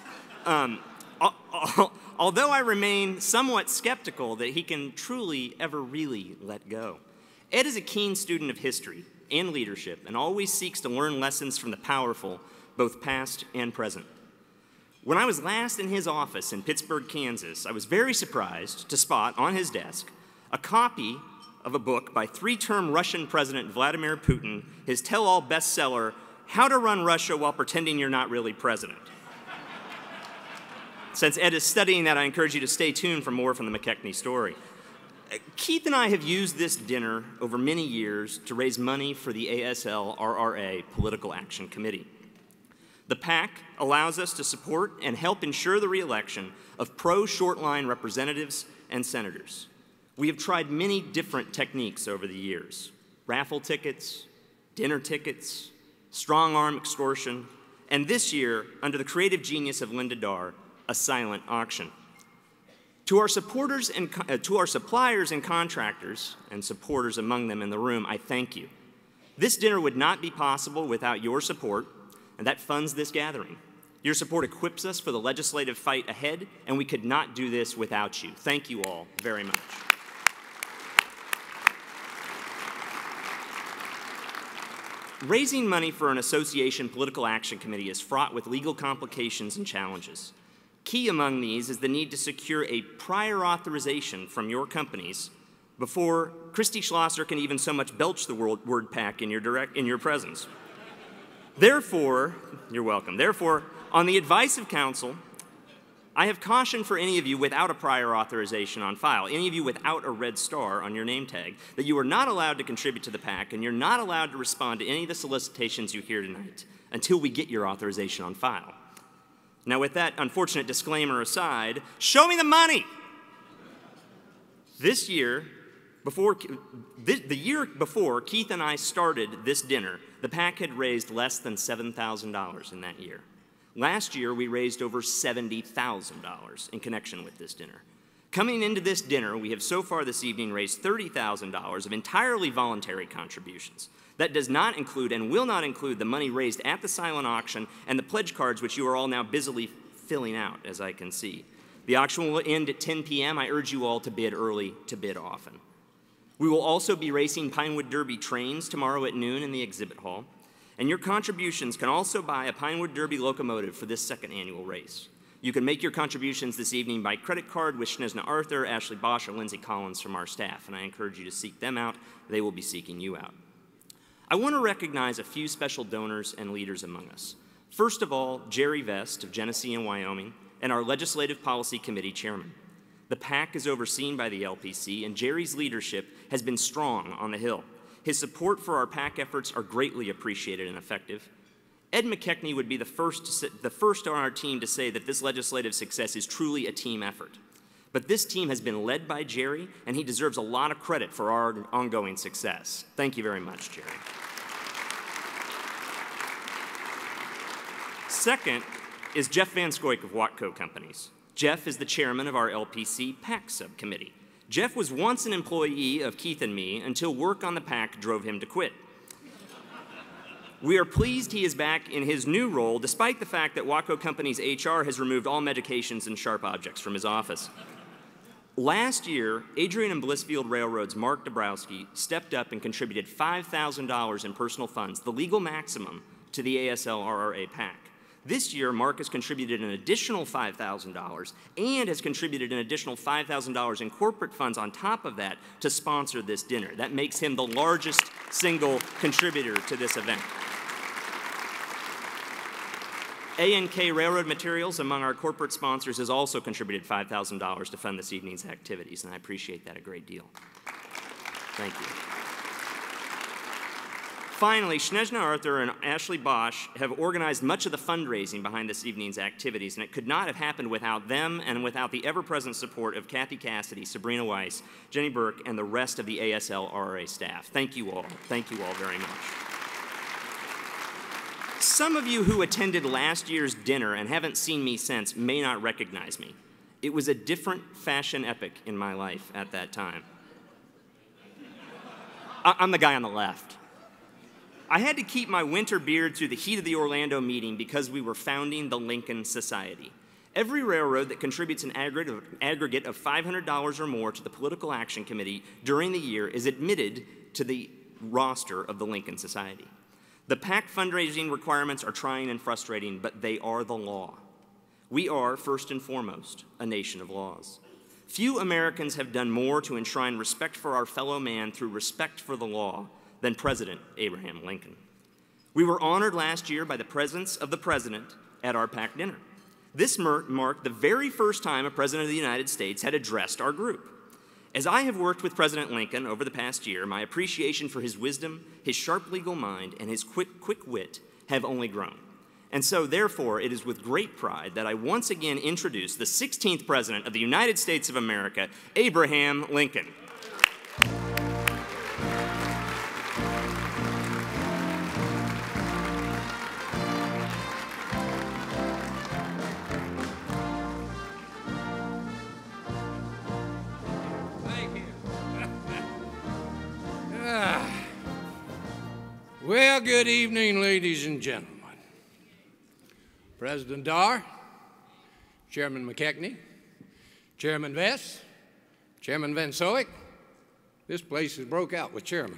Although I remain somewhat skeptical that he can truly ever really let go. Ed is a keen student of history and leadership and always seeks to learn lessons from the powerful, both past and present. When I was last in his office in Pittsburgh, Kansas, I was very surprised to spot on his desk a copy of a book by 3-term Russian President Vladimir Putin, his tell-all bestseller, How to Run Russia While Pretending You're Not Really President. Since Ed is studying that, I encourage you to stay tuned for more from the McKechnie story. Keith and I have used this dinner over many years to raise money for the ASLRRA Political Action Committee. The PAC allows us to support and help ensure the re-election of pro-short-line representatives and senators. We have tried many different techniques over the years: raffle tickets, dinner tickets, strong-arm extortion, and this year, under the creative genius of Linda Darr, a silent auction. To our supporters and to our suppliers and contractors, and supporters among them in the room, I thank you. This dinner would not be possible without your support, and that funds this gathering. Your support equips us for the legislative fight ahead, and we could not do this without you. Thank you all very much. Raising money for an association political action committee is fraught with legal complications and challenges. Key among these is the need to secure a prior authorization from your companies before Christy Schlosser can even so much belch the word PAC in your presence. Therefore, you're welcome. Therefore, on the advice of counsel, I have cautioned for any of you without a prior authorization on file, any of you without a red star on your name tag, that you are not allowed to contribute to the PAC and you're not allowed to respond to any of the solicitations you hear tonight until we get your authorization on file. Now, with that unfortunate disclaimer aside, show me the money! This year, the year before Keith and I started this dinner, the PAC had raised less than $7,000 in that year. Last year, we raised over $70,000 in connection with this dinner. Coming into this dinner, we have so far this evening raised $30,000 of entirely voluntary contributions. That does not include and will not include the money raised at the silent auction and the pledge cards, which you are all now busily filling out, as I can see. The auction will end at 10 p.m. I urge you all to bid early, to bid often. We will also be racing Pinewood Derby trains tomorrow at noon in the exhibit hall, and your contributions can also buy a Pinewood Derby locomotive for this second annual race. You can make your contributions this evening by credit card with Snezna Arthur, Ashley Bosch, or Lindsay Collins from our staff, and I encourage you to seek them out. They will be seeking you out. I want to recognize a few special donors and leaders among us. First of all, Jerry Vest of Genesee and Wyoming, and our Legislative Policy Committee chairman. The PAC is overseen by the LPC, and Jerry's leadership has been strong on the Hill. His support for our PAC efforts are greatly appreciated and effective. Ed McKechnie would be the first on our team to say that this legislative success is truly a team effort. But this team has been led by Jerry, and he deserves a lot of credit for our ongoing success. Thank you very much, Jerry. Second is Jeff Van Scoik of Watco Companies. Jeff is the chairman of our LPC PAC subcommittee. Jeff was once an employee of Keith and me until work on the PAC drove him to quit. We are pleased he is back in his new role, despite the fact that Watco Companies HR has removed all medications and sharp objects from his office. Last year, Adrian and Blissfield Railroad's Mark Dabrowski stepped up and contributed $5,000 in personal funds, the legal maximum, to the ASLRRA PAC. This year, Mark has contributed an additional $5,000 and has contributed an additional $5,000 in corporate funds on top of that to sponsor this dinner. That makes him the largest single contributor to this event. A&K Railroad Materials, among our corporate sponsors, has also contributed $5,000 to fund this evening's activities, and I appreciate that a great deal. Thank you. Finally, Snezna Arthur and Ashley Bosch have organized much of the fundraising behind this evening's activities, and it could not have happened without them and without the ever-present support of Kathy Cassidy, Sabrina Weiss, Jenny Burke, and the rest of the ASLRRA staff. Thank you all. Thank you all very much. Some of you who attended last year's dinner and haven't seen me since may not recognize me. It was a different fashion epoch in my life at that time. I'm the guy on the left. I had to keep my winter beard through the heat of the Orlando meeting because we were founding the Lincoln Society. Every railroad that contributes an aggregate of $500 or more to the Political Action Committee during the year is admitted to the roster of the Lincoln Society. The PAC fundraising requirements are trying and frustrating, but they are the law. We are, first and foremost, a nation of laws. Few Americans have done more to enshrine respect for our fellow man through respect for the law than President Abraham Lincoln. We were honored last year by the presence of the President at our PAC dinner. This marked the very first time a President of the United States had addressed our group. As I have worked with President Lincoln over the past year, my appreciation for his wisdom, his sharp legal mind, and his quick wit have only grown. And so, therefore, it is with great pride that I once again introduce the 16th President of the United States of America, Abraham Lincoln. Well, good evening, ladies and gentlemen. President Darr, Chairman McKechnie, Chairman Vest, Chairman Van Scoik. This place is broke out with chairman.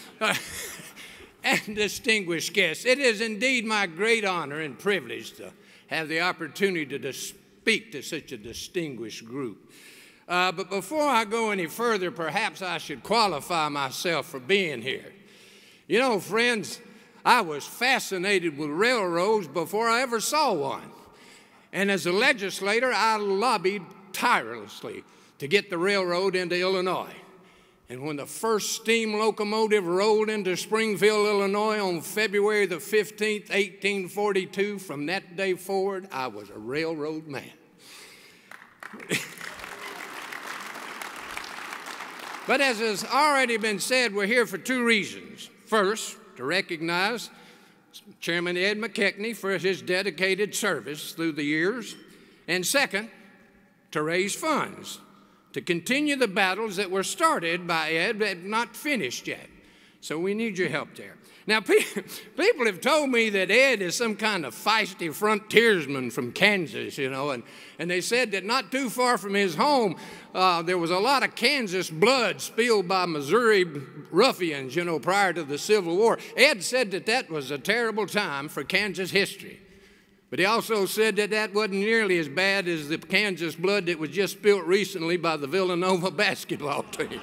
And distinguished guests, it is indeed my great honor and privilege to have the opportunity to speak to such a distinguished group. But before I go any further, perhaps I should qualify myself for being here. You know, friends, I was fascinated with railroads before I ever saw one. And as a legislator, I lobbied tirelessly to get the railroad into Illinois. And when the first steam locomotive rolled into Springfield, Illinois on February the 15th, 1842, from that day forward, I was a railroad man. But as has already been said, we're here for two reasons. First, to recognize Chairman Ed McKechnie for his dedicated service through the years. And second, to raise funds to continue the battles that were started by Ed but not finished yet. So we need your help there. Now, people have told me that Ed is some kind of feisty frontiersman from Kansas, you know, and they said that not too far from his home, there was a lot of Kansas blood spilled by Missouri ruffians, you know, prior to the Civil War. Ed said that that was a terrible time for Kansas history. But he also said that that wasn't nearly as bad as the Kansas blood that was just spilled recently by the Villanova basketball team.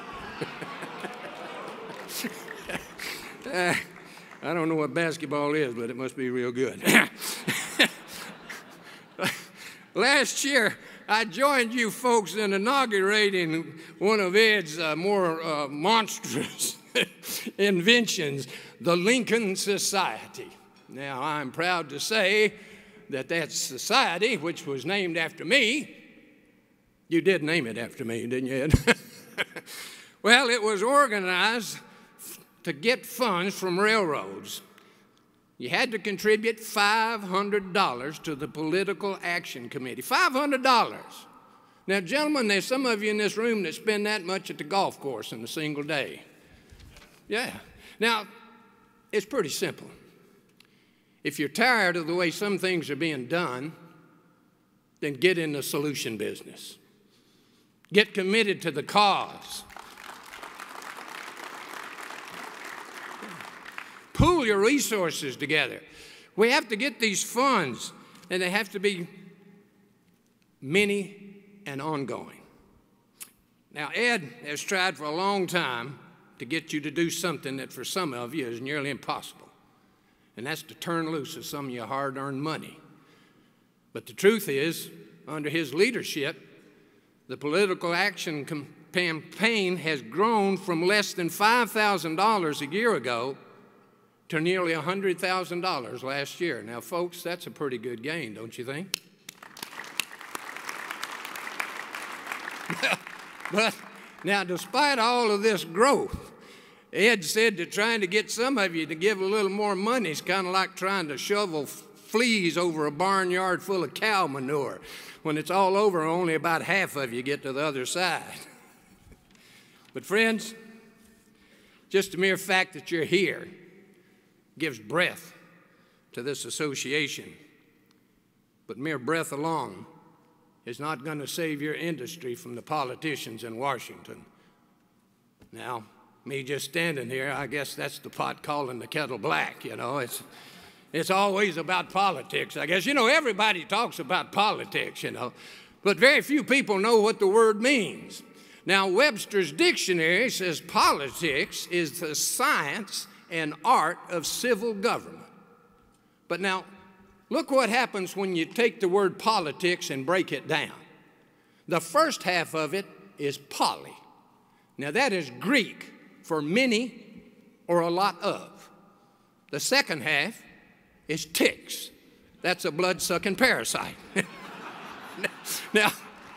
I don't know what basketball is, but it must be real good. Last year, I joined you folks in inaugurating one of Ed's more monstrous inventions, the Lincoln Society. Now, I'm proud to say that society, which was named after me, you did name it after me, didn't you, Ed? Well, it was organized to get funds from railroads. You had to contribute $500 to the Political Action Committee. $500. Now, gentlemen, there's some of you in this room that spend that much at the golf course in a single day. Yeah. Now, it's pretty simple. If you're tired of the way some things are being done, then get in the solution business. Get committed to the cause. Pool your resources together. We have to get these funds, and they have to be many and ongoing. Now, Ed has tried for a long time to get you to do something that for some of you is nearly impossible. And that's to turn loose of some of your hard-earned money. But the truth is, under his leadership, the political action campaign has grown from less than $5,000 a year ago to nearly $100,000 last year. Now, folks, that's a pretty good gain, don't you think? But now, despite all of this growth, Ed said that trying to get some of you to give a little more money is kind of like trying to shovel fleas over a barnyard full of cow manure. When it's all over, only about half of you get to the other side. But friends, just the mere fact that you're here gives breath to this association. But mere breath alone is not going to save your industry from the politicians in Washington. Now, me just standing here, I guess that's the pot calling the kettle black, you know. It's always about politics, I guess. You know, everybody talks about politics, you know, but very few people know what the word means. Now, Webster's dictionary says politics is the science and art of civil government. But now, look what happens when you take the word politics and break it down. The first half of it is poly. Now, that is Greek for many or a lot of. The second half is ticks. That's a blood-sucking parasite. Now,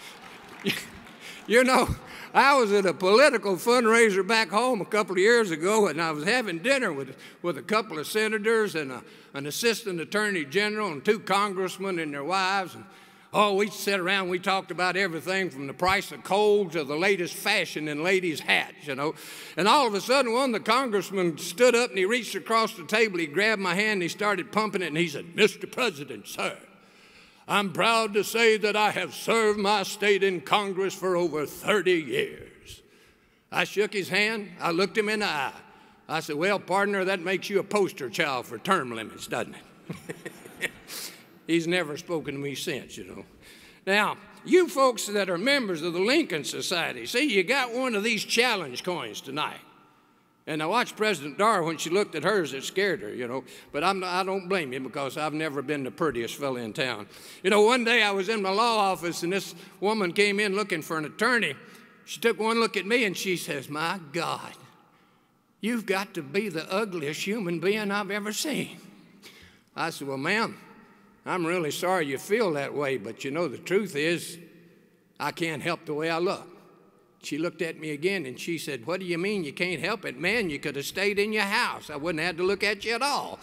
you know, I was at a political fundraiser back home a couple of years ago, and I was having dinner with a couple of senators and an assistant attorney general and two congressmen and their wives. And, oh, we sat around, we talked about everything from the price of coal to the latest fashion in ladies' hats, you know. And all of a sudden, one of the congressmen stood up and he reached across the table, he grabbed my hand, and he started pumping it, and he said, "Mr. President, sir, I'm proud to say that I have served my state in Congress for over 30 years. I shook his hand, I looked him in the eye. I said, "Well, partner, that makes you a poster child for term limits, doesn't it?" He's never spoken to me since, you know. Now, you folks that are members of the Lincoln Society, see, you got one of these challenge coins tonight. And I watched President Dar, when she looked at hers, it scared her, you know. But I don't blame you, because I've never been the prettiest fella in town. You know, one day I was in my law office, and this woman came in looking for an attorney. She took one look at me, and she says, "My God, you've got to be the ugliest human being I've ever seen." I said, "Well, ma'am, I'm really sorry you feel that way, but you know, the truth is, I can't help the way I look. She looked at me again and she said, "What do you mean you can't help it? Man, you could have stayed in your house. I wouldn't have had to look at you at all."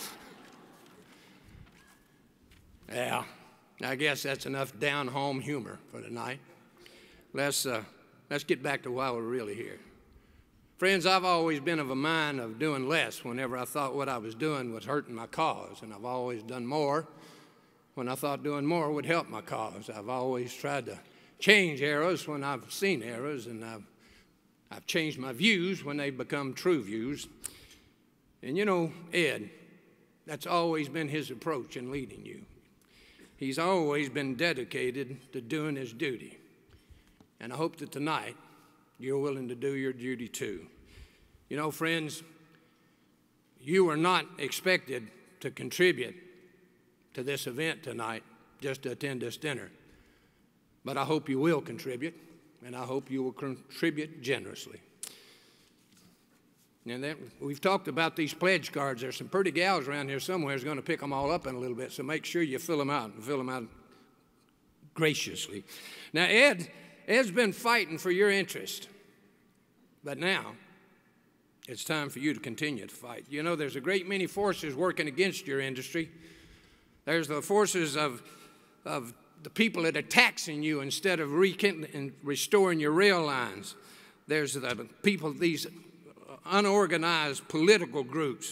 Yeah, I guess that's enough down-home humor for tonight. Let's get back to why we're really here. Friends, I've always been of a mind of doing less whenever I thought what I was doing was hurting my cause, and I've always done more when I thought doing more would help my cause. I've always tried to change errors when I've seen errors, and I've changed my views when they've become true views. And you know, Ed, that's always been his approach in leading you. He's always been dedicated to doing his duty. And I hope that tonight you're willing to do your duty too. You know, friends, you are not expected to contribute to this event tonight just to attend this dinner. But I hope you will contribute, and I hope you will contribute generously. And then we've talked about these pledge cards. There's some pretty gals around here somewhere who's going to pick them all up in a little bit, so make sure you fill them out and fill them out graciously. Now, Ed's been fighting for your interest, but now it's time for you to continue to fight. You know, there's a great many forces working against your industry. There's the forces of the people that are taxing you instead of rekindling and restoring your rail lines. There's the people, these unorganized political groups.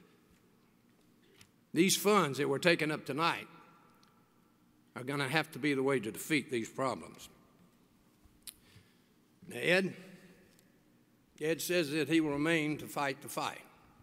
These funds that we're taking up tonight are going to have to be the way to defeat these problems. Now, Ed says that he will remain to fight the fight.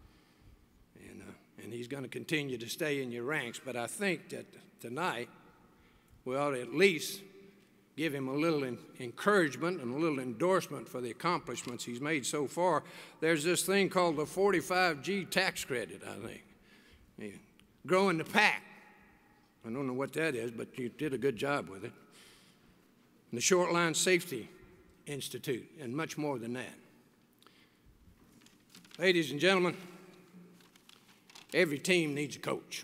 And he's going to continue to stay in your ranks. But I think that tonight we ought to at least give him a little encouragement and a little endorsement for the accomplishments he's made so far. There's this thing called the 45G tax credit, I think. Yeah. Growing the pack. I don't know what that is, but you did a good job with it. And the Short Line Safety Institute, and much more than that. Ladies and gentlemen, every team needs a coach.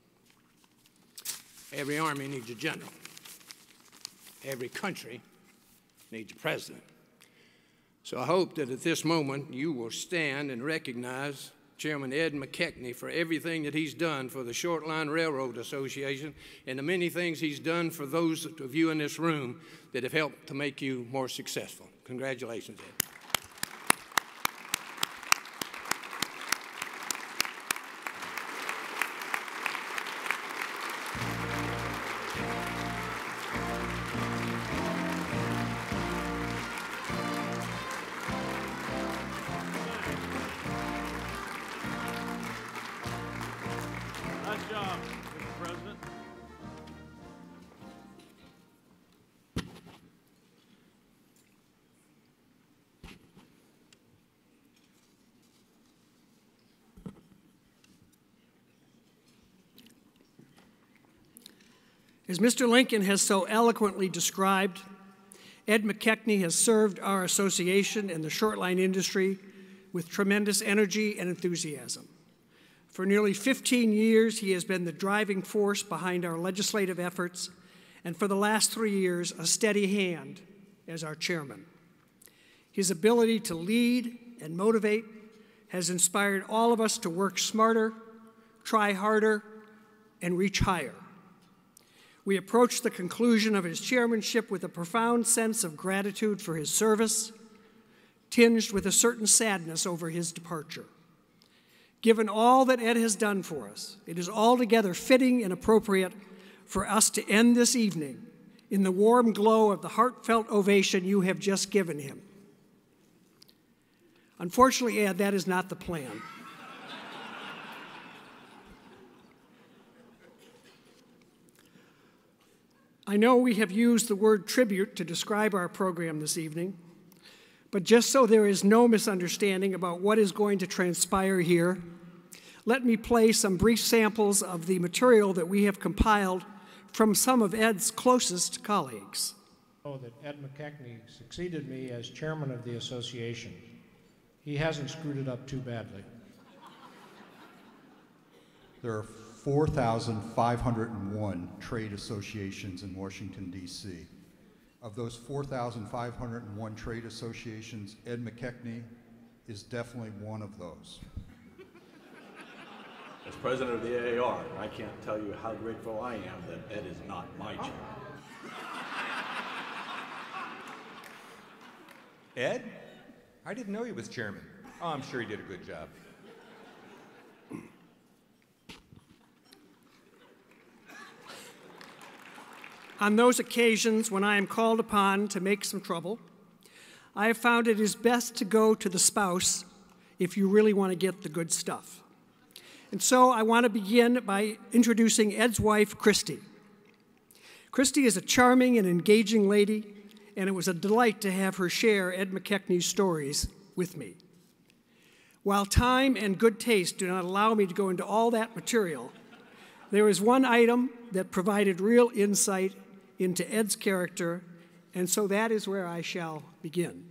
Every army needs a general. Every country needs a president. So I hope that at this moment you will stand and recognize Chairman Ed McKechnie for everything that he's done for the Short Line Railroad Association and the many things he's done for those of you in this room that have helped to make you more successful. Congratulations, Ed. Nice job, Mr. President. As Mr. Lincoln has so eloquently described, Ed McKechnie has served our association and the short line industry with tremendous energy and enthusiasm. For nearly 15 years, he has been the driving force behind our legislative efforts, and for the last 3 years, a steady hand as our chairman. His ability to lead and motivate has inspired all of us to work smarter, try harder, and reach higher. We approach the conclusion of his chairmanship with a profound sense of gratitude for his service, tinged with a certain sadness over his departure. Given all that Ed has done for us, it is altogether fitting and appropriate for us to end this evening in the warm glow of the heartfelt ovation you have just given him. Unfortunately, Ed, that is not the plan. I know we have used the word tribute to describe our program this evening, but just so there is no misunderstanding about what is going to transpire here, let me play some brief samples of the material that we have compiled from some of Ed's closest colleagues. Oh, that Ed McKechnie succeeded me as chairman of the association. He hasn't screwed it up too badly. There are 4,501 trade associations in Washington, D.C. Of those 4,501 trade associations, Ed McKechnie is definitely one of those. As president of the AAR, I can't tell you how grateful I am that Ed is not my chairman. Ed? I didn't know he was chairman. Oh, I'm sure he did a good job. On those occasions when I am called upon to make some trouble, I have found it is best to go to the spouse if you really want to get the good stuff. And so I want to begin by introducing Ed's wife, Christy. Christy is a charming and engaging lady, and it was a delight to have her share Ed McKechnie's stories with me. While time and good taste do not allow me to go into all that material, there is one item that provided real insight into Ed's character, and so that is where I shall begin.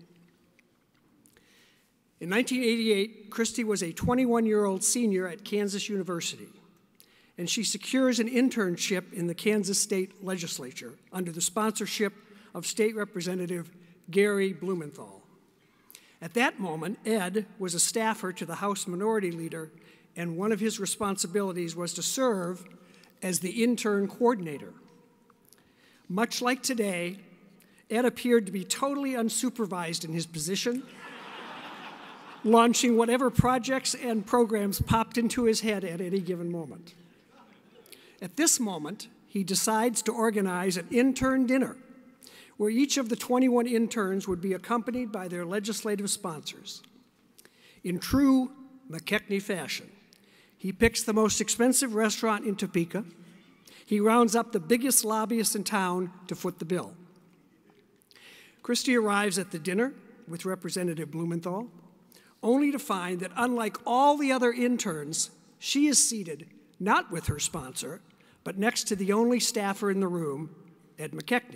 In 1988, Christy was a 21-year-old senior at Kansas University, and she secures an internship in the Kansas State Legislature under the sponsorship of State Representative Gary Blumenthal. At that moment, Ed was a staffer to the House Minority Leader, and one of his responsibilities was to serve as the intern coordinator. Much like today, Ed appeared to be totally unsupervised in his position, launching whatever projects and programs popped into his head at any given moment. At this moment, he decides to organize an intern dinner where each of the 21 interns would be accompanied by their legislative sponsors. In true McKechnie fashion, he picks the most expensive restaurant in Topeka. He rounds up the biggest lobbyist in town to foot the bill. Christy arrives at the dinner with Representative Blumenthal, only to find that unlike all the other interns, she is seated not with her sponsor, but next to the only staffer in the room, Ed McKechnie.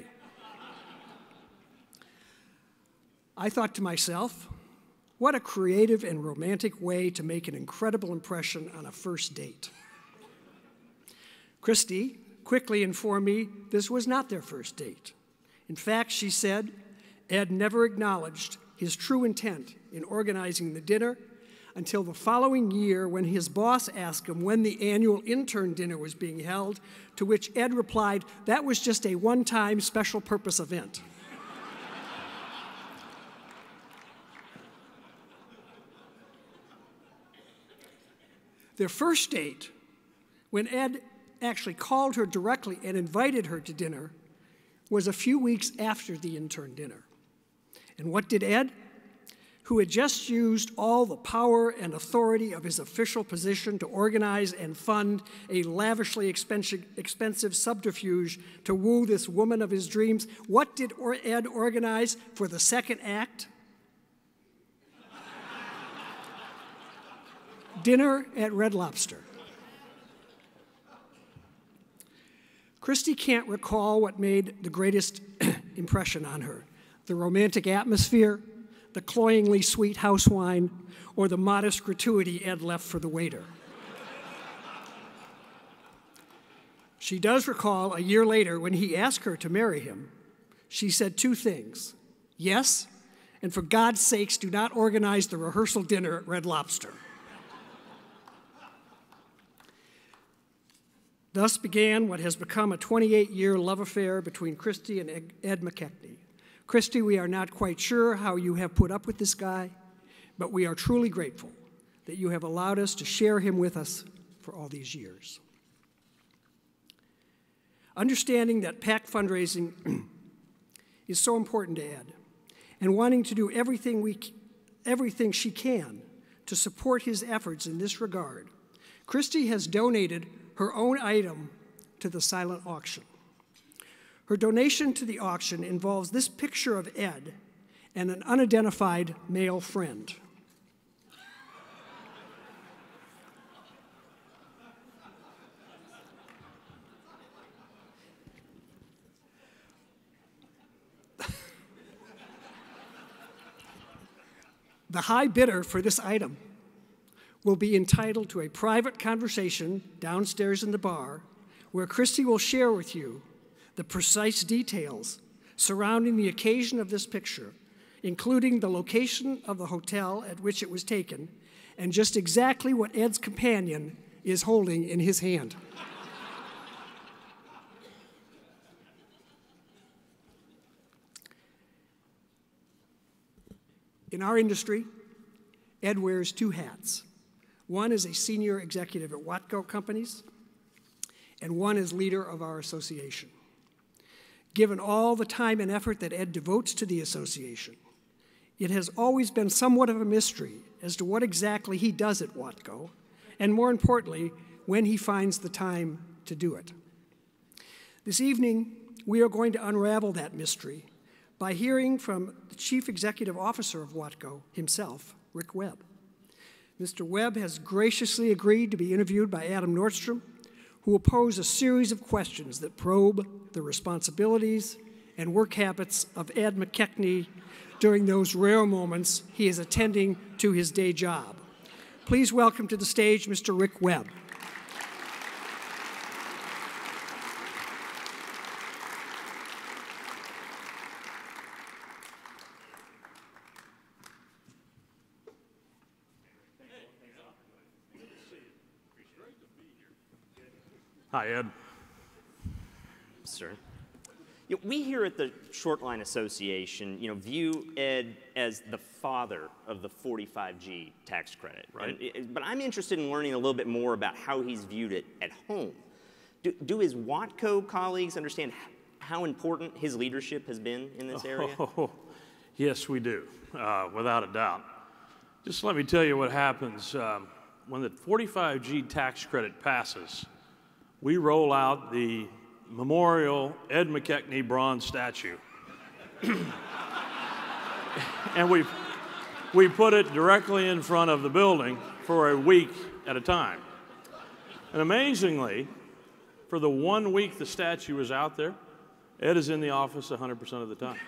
I thought to myself, what a creative and romantic way to make an incredible impression on a first date. Christy quickly informed me this was not their first date. In fact, she said, Ed never acknowledged his true intent in organizing the dinner until the following year when his boss asked him when the annual intern dinner was being held, to which Ed replied, that was just a one-time special purpose event. Their first date, when Ed actually called her directly and invited her to dinner, was a few weeks after the intern dinner. And what did Ed, who had just used all the power and authority of his official position to organize and fund a lavishly expensive subterfuge to woo this woman of his dreams, what did Ed organize for the second act? Dinner at Red Lobster. Christy can't recall what made the greatest impression on her: the romantic atmosphere, the cloyingly sweet house wine, or the modest gratuity Ed left for the waiter. She does recall a year later when he asked her to marry him, she said two things: yes, and for God's sakes, do not organize the rehearsal dinner at Red Lobster. Thus began what has become a 28-year love affair between Christy and Ed McKechnie. Christy, we are not quite sure how you have put up with this guy, but we are truly grateful that you have allowed us to share him with us for all these years. Understanding that PAC fundraising is so important to Ed, and wanting to do everything she can to support his efforts in this regard, Christy has donated her own item to the silent auction. Her donation to the auction involves this picture of Ed and an unidentified male friend. The high bidder for this item will be entitled to a private conversation downstairs in the bar where Christy will share with you the precise details surrounding the occasion of this picture, including the location of the hotel at which it was taken, and just exactly what Ed's companion is holding in his hand. In our industry, Ed wears two hats. One is a senior executive at Watco Companies, and one is leader of our association. Given all the time and effort that Ed devotes to the association, it has always been somewhat of a mystery as to what exactly he does at Watco, and more importantly, when he finds the time to do it. This evening, we are going to unravel that mystery by hearing from the Chief Executive Officer of Watco himself, Rick Webb. Mr. Webb has graciously agreed to be interviewed by Adam Nordstrom, who will pose a series of questions that probe the responsibilities and work habits of Ed McKechnie during those rare moments he is attending to his day job. Please welcome to the stage Mr. Rick Webb. Hi, Ed. Sir. We here at the Short Line Association, view Ed as the father of the 45G tax credit. Right. But I'm interested in learning a little bit more about how he's viewed it at home. Do his Watco colleagues understand how important his leadership has been in this area? Oh, yes, we do, without a doubt. Just let me tell you what happens when the 45G tax credit passes. We roll out the Memorial Ed McKechnie bronze statue. And we put it directly in front of the building for a week at a time. And amazingly, for the 1 week the statue is out there, Ed is in the office 100% of the time.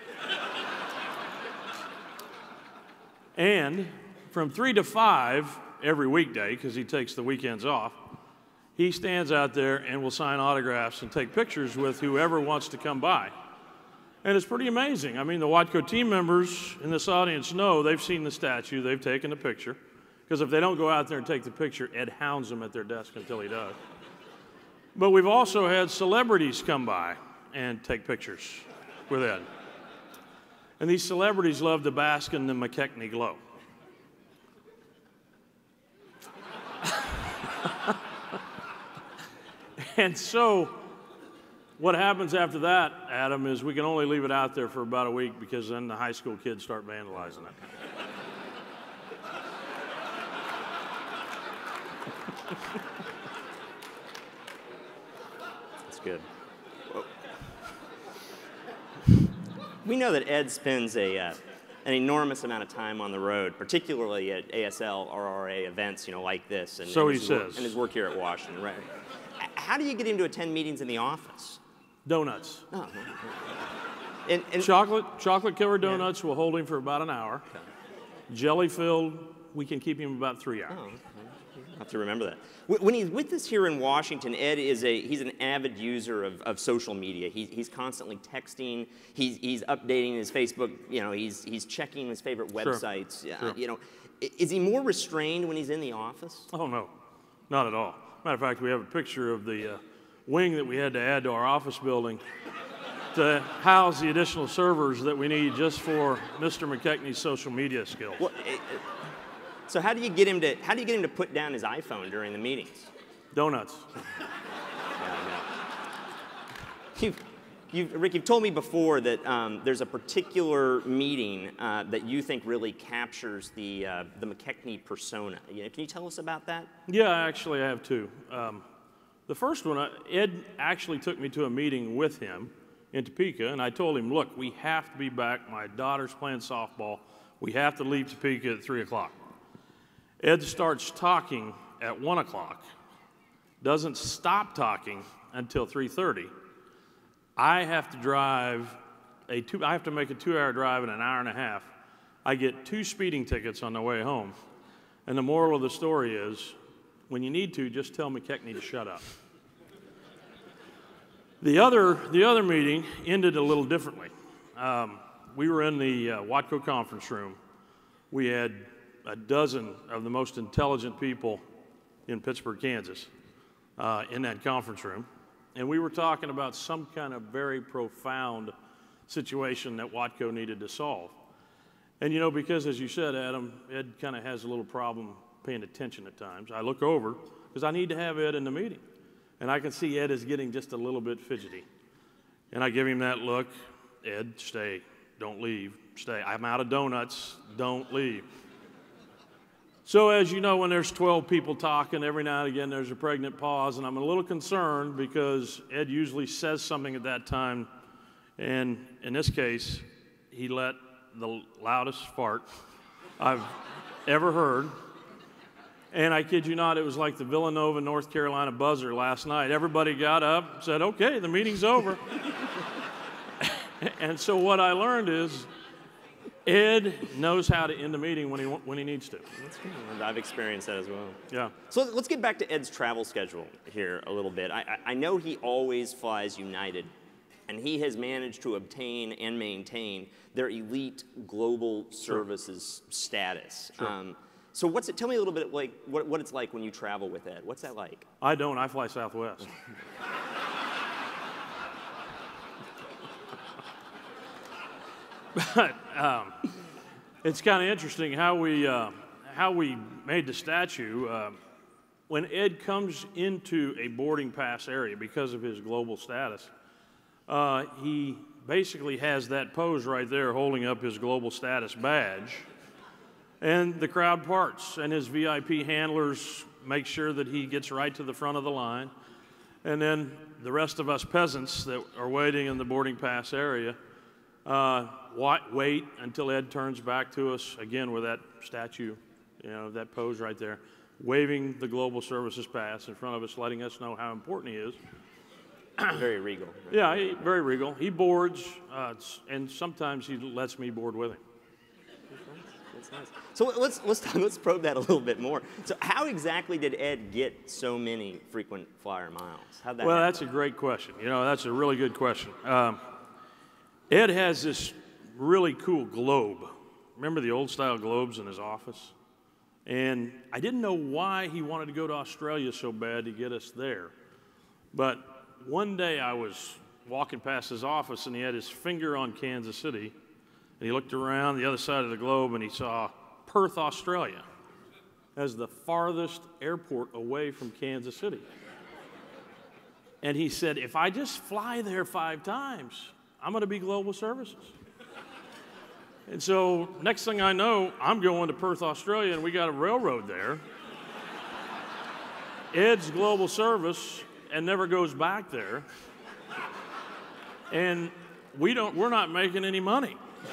And from 3 to 5 every weekday, because he takes the weekends off, he stands out there and will sign autographs and take pictures with whoever wants to come by. And it's pretty amazing. I mean, the Watco team members in this audience know they've seen the statue, they've taken the picture, because if they don't go out there and take the picture, Ed hounds them at their desk until he does. But we've also had celebrities come by and take pictures with Ed. And these celebrities love to bask in the McKechnie glow. And so what happens after that, Adam, is we can only leave it out there for about a week because then the high school kids start vandalizing it. That's good. We know that Ed spends an enormous amount of time on the road, particularly at ASLRRA events, like this, and, so and he says. And his work here at Washington. Right. How do you get him to attend meetings in the office? Donuts. Oh. And chocolate-covered donuts will hold him for about an hour. Okay. Jelly-filled, we can keep him about 3 hours. Oh, okay. I'll have to remember that. When he's with us here in Washington, Ed he's an avid user of social media. He's constantly texting. He's updating his Facebook. He's checking his favorite websites. Sure. Is he more restrained when he's in the office? Oh no, not at all. Matter of fact, we have a picture of the wing that we had to add to our office building to house the additional servers that we need just for Mr. McKechnie's social media skills. Well, so how do you get him to put down his iPhone during the meetings? Donuts. Rick, you've told me before that there's a particular meeting that you think really captures the McKechnie persona. Can you tell us about that? Yeah, actually, I have two. The first one, Ed actually took me to a meeting with him in Topeka, and I told him, look, we have to be back. My daughter's playing softball. We have to leave Topeka at 3 o'clock. Ed starts talking at 1 o'clock, doesn't stop talking until 3:30. I have to make a 2-hour drive in an hour and a half. I get 2 speeding tickets on the way home. And the moral of the story is, when you need to, just tell McKechnie to shut up. The other meeting ended a little differently. We were in the Watco conference room. We had a dozen of the most intelligent people in Pittsburgh, Kansas, in that conference room. And we were talking about some kind of very profound situation that Watco needed to solve. And you know, because as you said, Adam, Ed kind of has a little problem paying attention at times. I look over, because I need to have Ed in the meeting. And I can see Ed is getting just a little bit fidgety. And I give him that look, Ed, stay, don't leave, stay. I'm out of donuts, don't leave. So as you know, when there's 12 people talking, every now and again there's a pregnant pause, and I'm a little concerned because Ed usually says something at that time, and in this case, he let the loudest fart I've ever heard. And I kid you not, it was like the Villanova, North Carolina buzzer last night. Everybody got up and said, okay, the meeting's over. And so what I learned is Ed knows how to end a meeting when he needs to. That's good. I've experienced that as well. Yeah. So let's get back to Ed's travel schedule here a little bit. I know he always flies United, and he has managed to obtain and maintain their elite global services status. Sure. So tell me a little bit like what it's like when you travel with Ed. What's that like? I don't. I fly Southwest. But it's kind of interesting how we made the statue. When Ed comes into a boarding pass area because of his global status, he basically has that pose right there holding up his global status badge. And the crowd parts, and his VIP handlers make sure that he gets right to the front of the line. And then the rest of us peasants that are waiting in the boarding pass area wait until Ed turns back to us, again with that statue, you know, that pose right there, waving the Global Services Pass in front of us, letting us know how important he is. Very regal. Yeah, very regal. He boards, and sometimes he lets me board with him. That's nice. So let's probe that a little bit more. So how exactly did Ed get so many frequent flyer miles? How'd that happen? That's a great question. You know, that's a really good question. Ed has this really cool globe. Remember the old style globes in his office? And I didn't know why he wanted to go to Australia so bad to get us there. But one day I was walking past his office and he had his finger on Kansas City. And he looked around the other side of the globe and he saw Perth, Australia, as the farthest airport away from Kansas City. And he said, if I just fly there 5 times, I'm going to be Global Services. And so next thing I know, I'm going to Perth, Australia, and we got a railroad there. Ed's Global Service and never goes back there. And we're not making any money.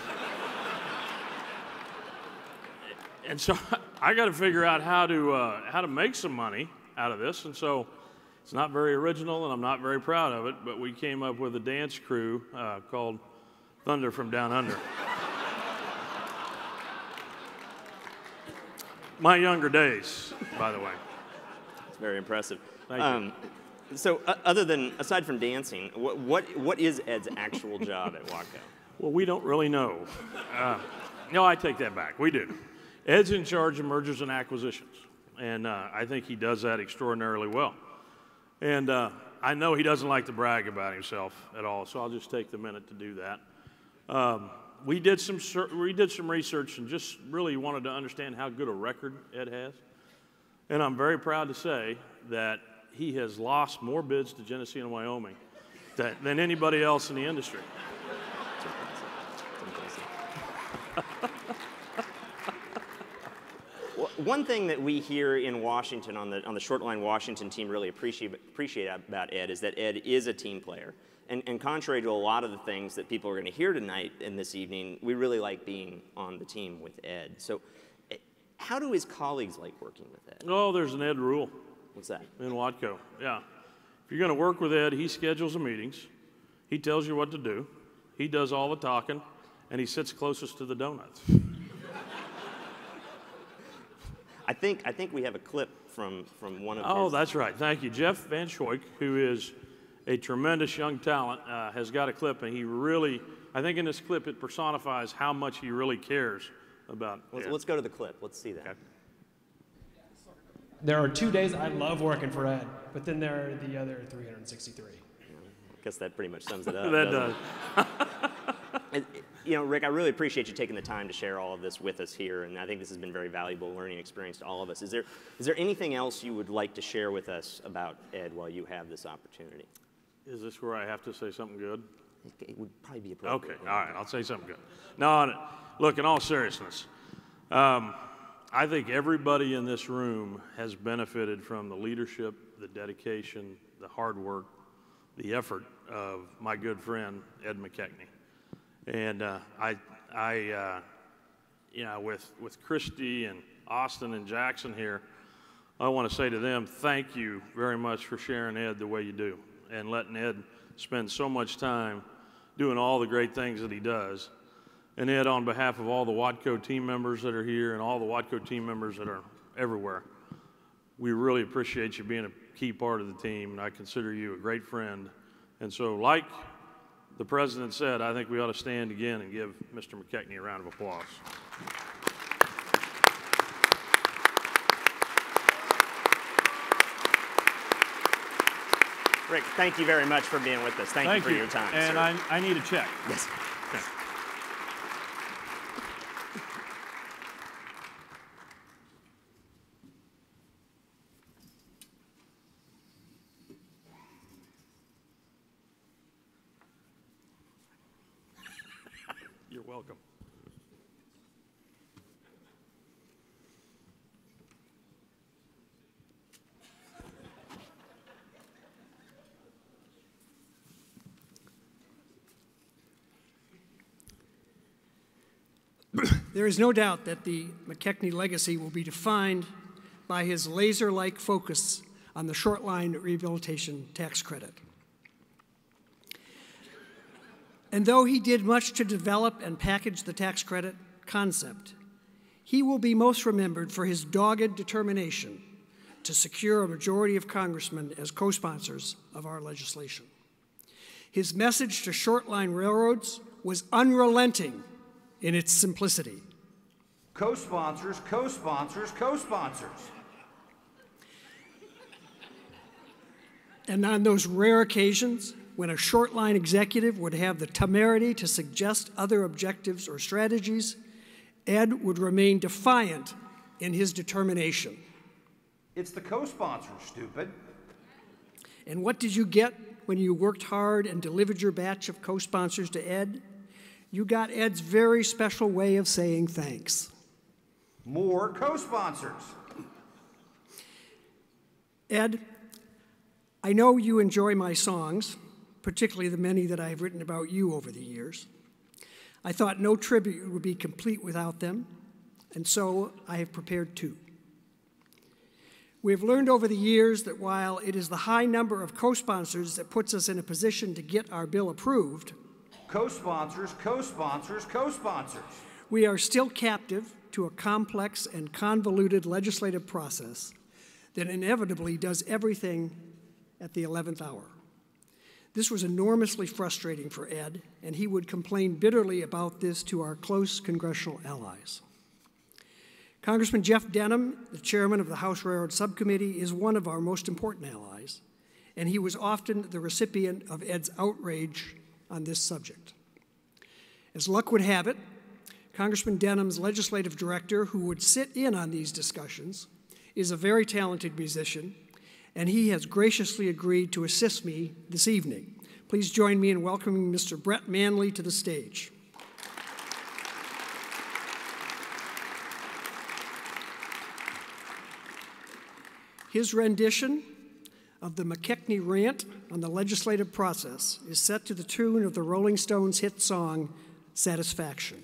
And so I got to figure out how to make some money out of this. And so it's not very original, and I'm not very proud of it, but we came up with a dance crew called Thunder from Down Under. My younger days, by the way. It's very impressive. Thank you. So aside from dancing, what is Ed's actual job at Watco? Well, we don't really know. No, I take that back. We do. Ed's in charge of mergers and acquisitions, and I think he does that extraordinarily well. And I know he doesn't like to brag about himself at all, so I'll just take the minute to do that. We did some research and just really wanted to understand how good a record Ed has. And I'm very proud to say that he has lost more bids to Genesee and Wyoming than anybody else in the industry. One thing that we here in Washington on the short line Washington team really appreciate about Ed is that Ed is a team player. And contrary to a lot of the things that people are going to hear tonight and this evening, we really like being on the team with Ed. So how do his colleagues like working with Ed? Oh, there's an Ed rule. What's that? In Watco, yeah. If you're going to work with Ed, he schedules the meetings. He tells you what to do. He does all the talking, and he sits closest to the donuts. I think we have a clip from one of his. Oh, that's right. Thank you. Jeff Van Schoik, who is a tremendous young talent, has got a clip, and he really, I think in this clip it personifies how much he really cares about Ed. Let's go to the clip. Let's see that. Okay. There are 2 days I love working for Ed, but then there are the other 363. I guess that pretty much sums it up. That does. And, you know, Rick, I really appreciate you taking the time to share all of this with us here, and I think this has been a very valuable learning experience to all of us. Is there anything else you would like to share with us about Ed while you have this opportunity? Is this where I have to say something good? It would probably be appropriate. Okay, all right, I'll say something good. No, look, in all seriousness, I think everybody in this room has benefited from the leadership, the dedication, the hard work, the effort of my good friend, Ed McKechnie. And you know, with Christy and Austin and Jackson here, I want to say to them, thank you very much for sharing Ed the way you do and letting Ed spend so much time doing all the great things that he does. And Ed, on behalf of all the Watco team members that are here and all the Watco team members that are everywhere, we really appreciate you being a key part of the team, and I consider you a great friend. And so, like the president said, I think we ought to stand again and give Mr. McKechnie a round of applause. Rick, thank you very much for being with us. Thank you for your time, and sir. I need a check. Yes. Okay. You're welcome. There is no doubt that the McKechnie legacy will be defined by his laser-like focus on the short-line rehabilitation tax credit. And though he did much to develop and package the tax credit concept, he will be most remembered for his dogged determination to secure a majority of congressmen as co-sponsors of our legislation. His message to short-line railroads was unrelenting in its simplicity. Co-sponsors, co-sponsors, co-sponsors. And on those rare occasions when a short-line executive would have the temerity to suggest other objectives or strategies, Ed would remain defiant in his determination. It's the co-sponsors, stupid. And what did you get when you worked hard and delivered your batch of co-sponsors to Ed? You got Ed's very special way of saying thanks. More co-sponsors. Ed, I know you enjoy my songs, particularly the many that I have written about you over the years. I thought no tribute would be complete without them, and so I have prepared two. We have learned over the years that while it is the high number of co-sponsors that puts us in a position to get our bill approved, co-sponsors, co-sponsors, co-sponsors. We are still captive to a complex and convoluted legislative process that inevitably does everything at the 11th hour. This was enormously frustrating for Ed, and he would complain bitterly about this to our close congressional allies. Congressman Jeff Denham, the chairman of the House Railroad Subcommittee, is one of our most important allies, and he was often the recipient of Ed's outrage on this subject. As luck would have it, Congressman Denham's legislative director, who would sit in on these discussions, is a very talented musician, and he has graciously agreed to assist me this evening. Please join me in welcoming Mr. Brett Manley to the stage. His rendition of the McKechnie rant on the legislative process is set to the tune of the Rolling Stones' hit song, Satisfaction.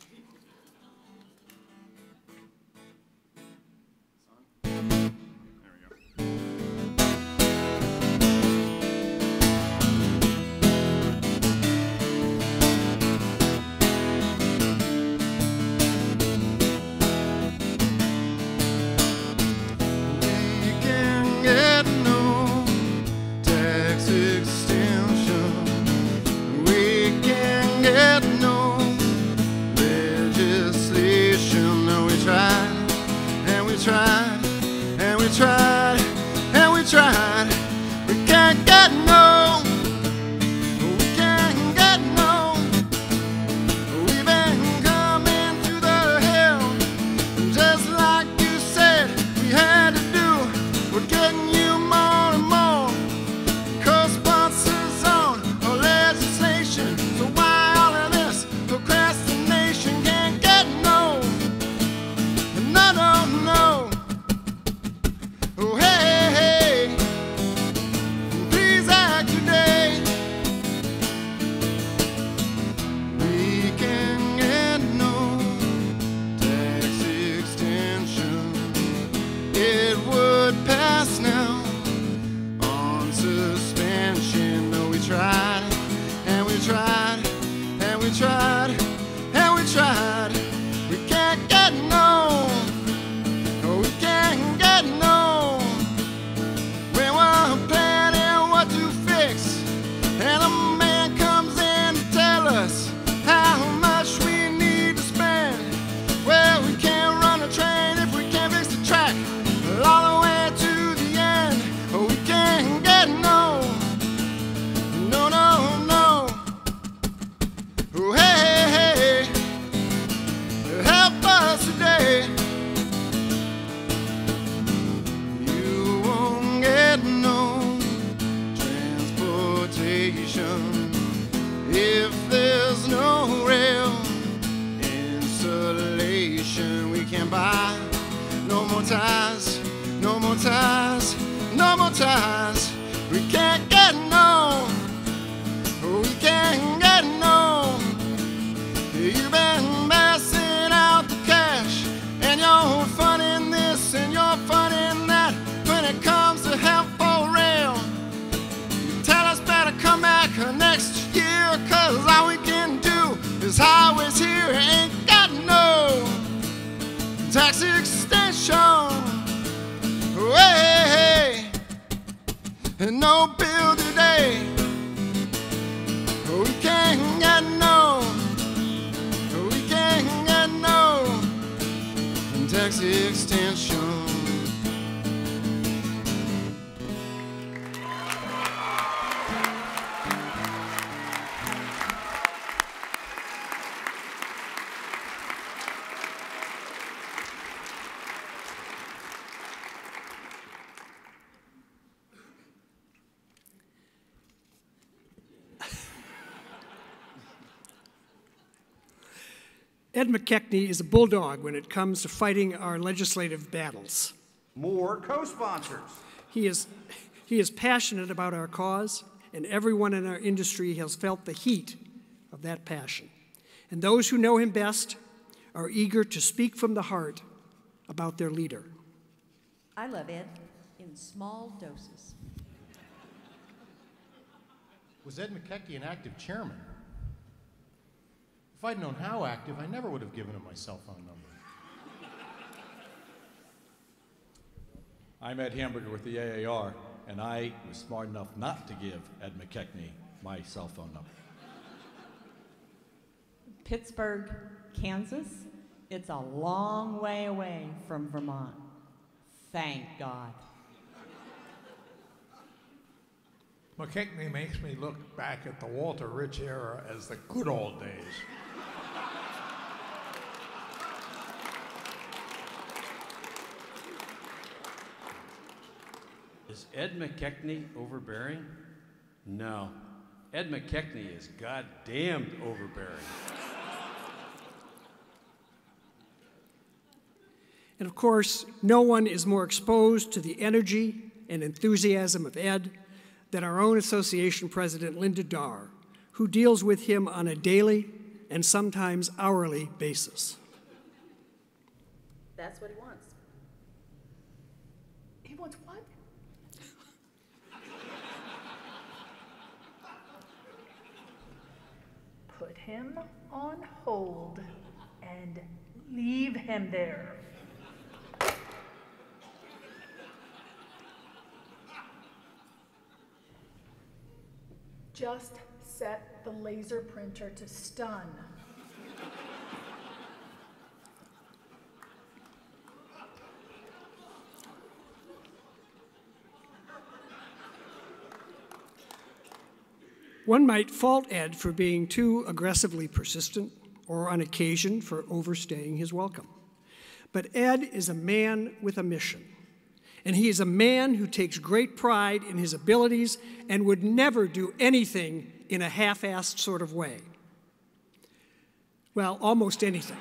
Extension tried, and we tried. We can't get no. We can't get no. We've been coming through the hell, just like you said we had to do. We're getting you more and more co-sponsors on our legislation. So why all of this procrastination? Can't get no. No, no, no. Oh, hey, hey, please act today. We can get no tax extension. It would pass now on suspension. No, we tried, and we tried, and we tried, and we tried. We can't get no. We can't get no. We were planning what to fix, and a man comes in to tell us how much we need to spend. Well, we can't run a train if we can't fix the track all the way to the end. We can't get no. No, no, no. Oh, hey, hey, hey, help us today. You won't get no transportation if there's no rail insulation. We can't buy no more ties, no more ties, no more ties. We can't get no. We can't get no. You've been passing out the cash, and you're funding this and you're funding that. When it comes to help for rail, you tell us better come back next year, 'cause all we can do is highways here. Ain't got no tax extension. Hey, hey, and no bill today. We can't get no. We can't get no tax extension. Ed McKechnie is a bulldog when it comes to fighting our legislative battles. More co-sponsors. He is passionate about our cause, and everyone in our industry has felt the heat of that passion. And those who know him best are eager to speak from the heart about their leader. I love Ed in small doses. Was Ed McKechnie an active chairman? If I'd known how active, I never would have given him my cell phone number. I'm Ed Hamburger with the AAR, and I was smart enough not to give Ed McKechnie my cell phone number. Pittsburgh, Kansas. It's a long way away from Vermont. Thank God. McKechnie makes me look back at the Walter Rich era as the good old days. Is Ed McKechnie overbearing? No. Ed McKechnie is goddamned overbearing. And of course, no one is more exposed to the energy and enthusiasm of Ed than our own association president, Linda Darr, who deals with him on a daily and sometimes hourly basis. That's what he wants. He wants what? Put him on hold and leave him there. Just set the laser printer to stun. One might fault Ed for being too aggressively persistent or on occasion for overstaying his welcome. But Ed is a man with a mission, and he is a man who takes great pride in his abilities and would never do anything in a half-assed sort of way. Well, almost anything.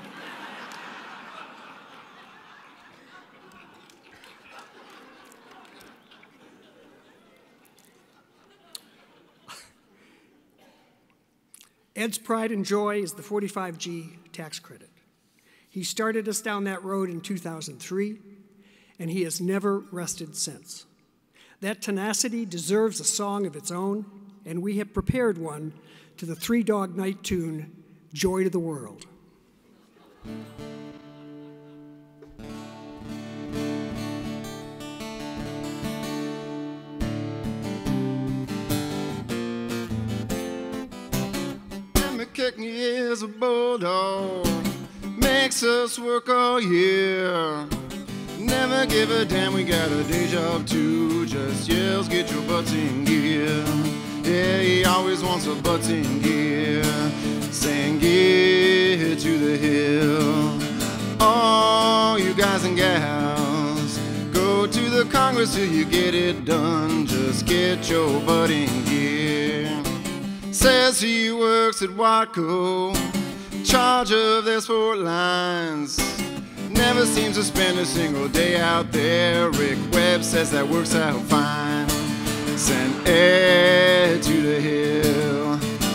Ed's pride and joy is the 45G tax credit. He started us down that road in 2003, and he has never rested since. That tenacity deserves a song of its own, and we have prepared one to the Three Dog Night tune, Joy to the World. McKechnie is a bulldog, makes us work all year. Never give a damn, we got a day job too. Just yells, get your butts in gear. Yeah, he always wants a butts in gear. Saying, get to the hill. All you guys and gals, go to the Congress till you get it done. Just get your butt in gear. Says he works at Watco, charge of their sport lines. Never seems to spend a single day out there. Rick Webb says that works out fine. Send Ed to the hill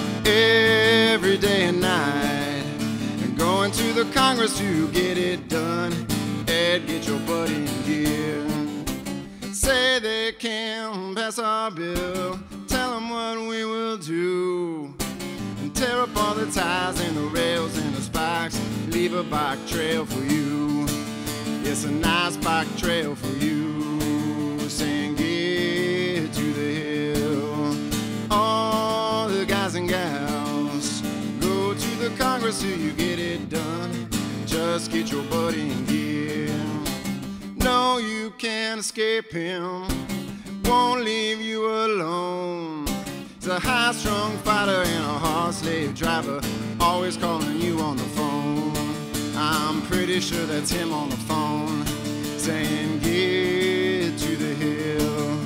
every day and night, and going to the Congress to get it done. Ed, get your butt in gear. Say they can pass our bill, tell them what we will do, and tear up all the ties and the rails and the spikes, leave a bike trail for you. It's a nice bike trail for you. Saying get to the hill. All the guys and gals, go to the Congress till you get it done. Just get your butt in gear. No, you can't escape him, won't leave you alone. He's a high-strung fighter and a hard slave driver, always calling you on the phone. I'm pretty sure that's him on the phone, saying get to the hill.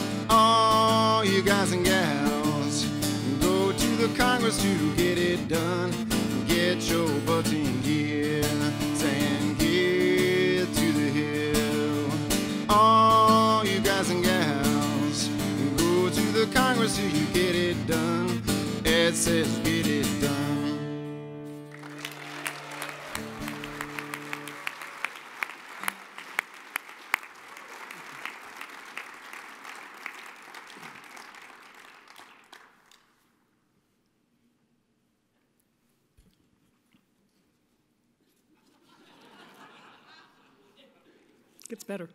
All you guys and gals, go to the Congress to get it done. Get your butt in gear, saying get to the hill. All you guys and gals, go to the Congress till you get it done. Ed says get it done. Gets better.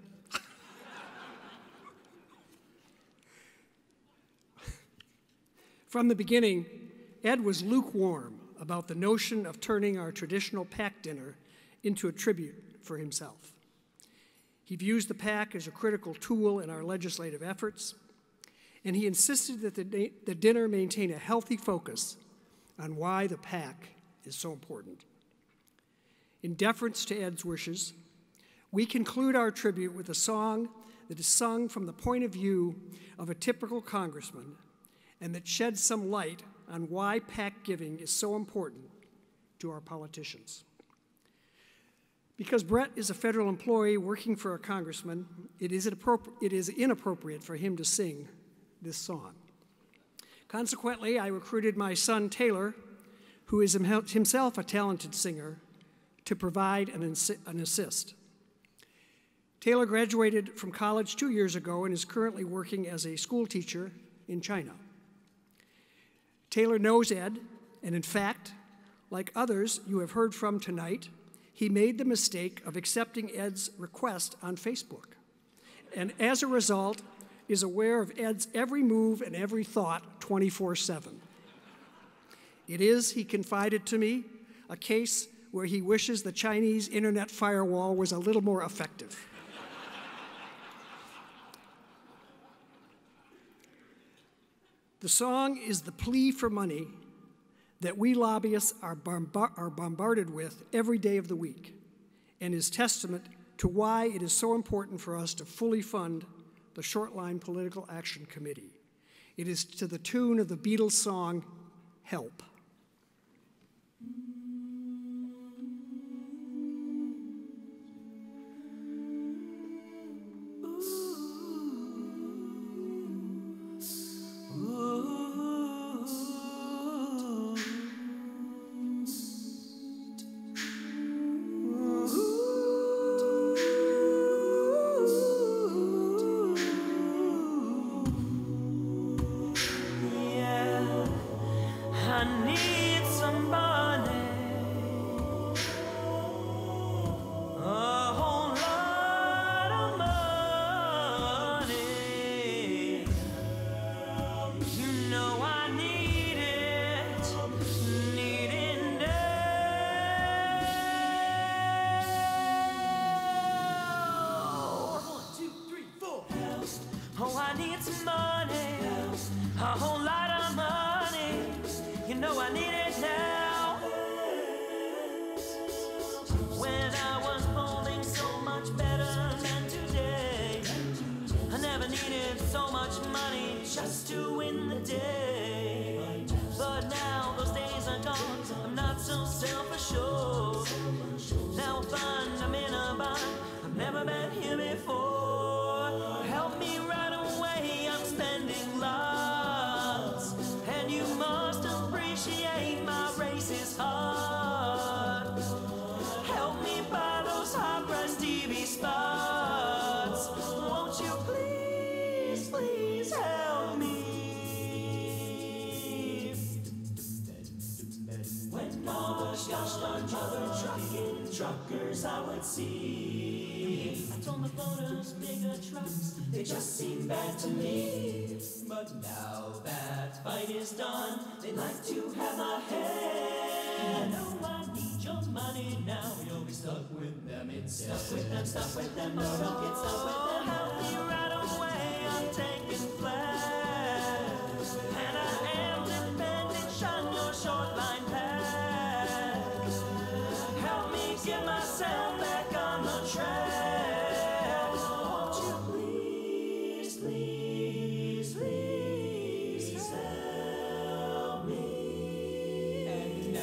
From the beginning, Ed was lukewarm about the notion of turning our traditional PAC dinner into a tribute for himself. He views the PAC as a critical tool in our legislative efforts, and he insisted that the dinner maintain a healthy focus on why the PAC is so important. In deference to Ed's wishes, we conclude our tribute with a song that is sung from the point of view of a typical congressman and that sheds some light on why PAC giving is so important to our politicians. Because Brett is a federal employee working for a congressman, it is inappropriate for him to sing this song. Consequently, I recruited my son Taylor, who is himself a talented singer, to provide an assist. Taylor graduated from college 2 years ago and is currently working as a school teacher in China. Taylor knows Ed, and in fact, like others you have heard from tonight, he made the mistake of accepting Ed's request on Facebook, and as a result, is aware of Ed's every move and every thought 24/7. It is, he confided to me, a case where he wishes the Chinese internet firewall was a little more effective. The song is the plea for money that we lobbyists are bombarded with every day of the week, and is testament to why it is so important for us to fully fund the Shortline Political Action Committee. It is to the tune of the Beatles song, Help. Oh, I need some money, a whole lot of money. You know I need it now. When I was bowling so much better than today, I never needed so much money just to win the day. But now those days are gone, I'm not so self-assured. Now I find I'm in a bind, I've never been here before. Help me right away, I'm spending lots, and you must appreciate my race is hard. Help me buy those high-priced TV spots. Won't you please, please help me? When all the gosh darn mother trucking truckers I would see, I told my voters bigger trucks, they just seem bad to me. But now that fight is done, they like to have my hand. Oh, I need your money now, you'll be stuck with them instead. Stuck with them, no, don't get stuck with them. Help me right away, I'm taking flags, and I am dependent on your short line pack. Help me get myself back on the track. Won't you please, please, please help me? And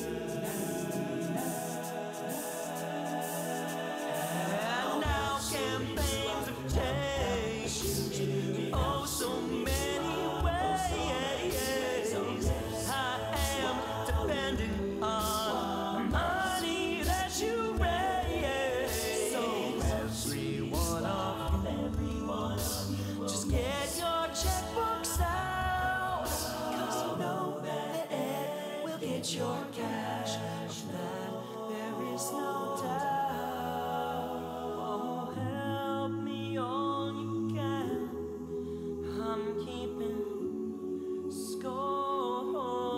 now campaigns have changed, oh so many ways. I am dependent on money that you raise. So every one of you, just get your checkbooks out, 'cause you know that Ed will get your cash. Of that there is no doubt. Oh, help me all you can, I'm keeping score,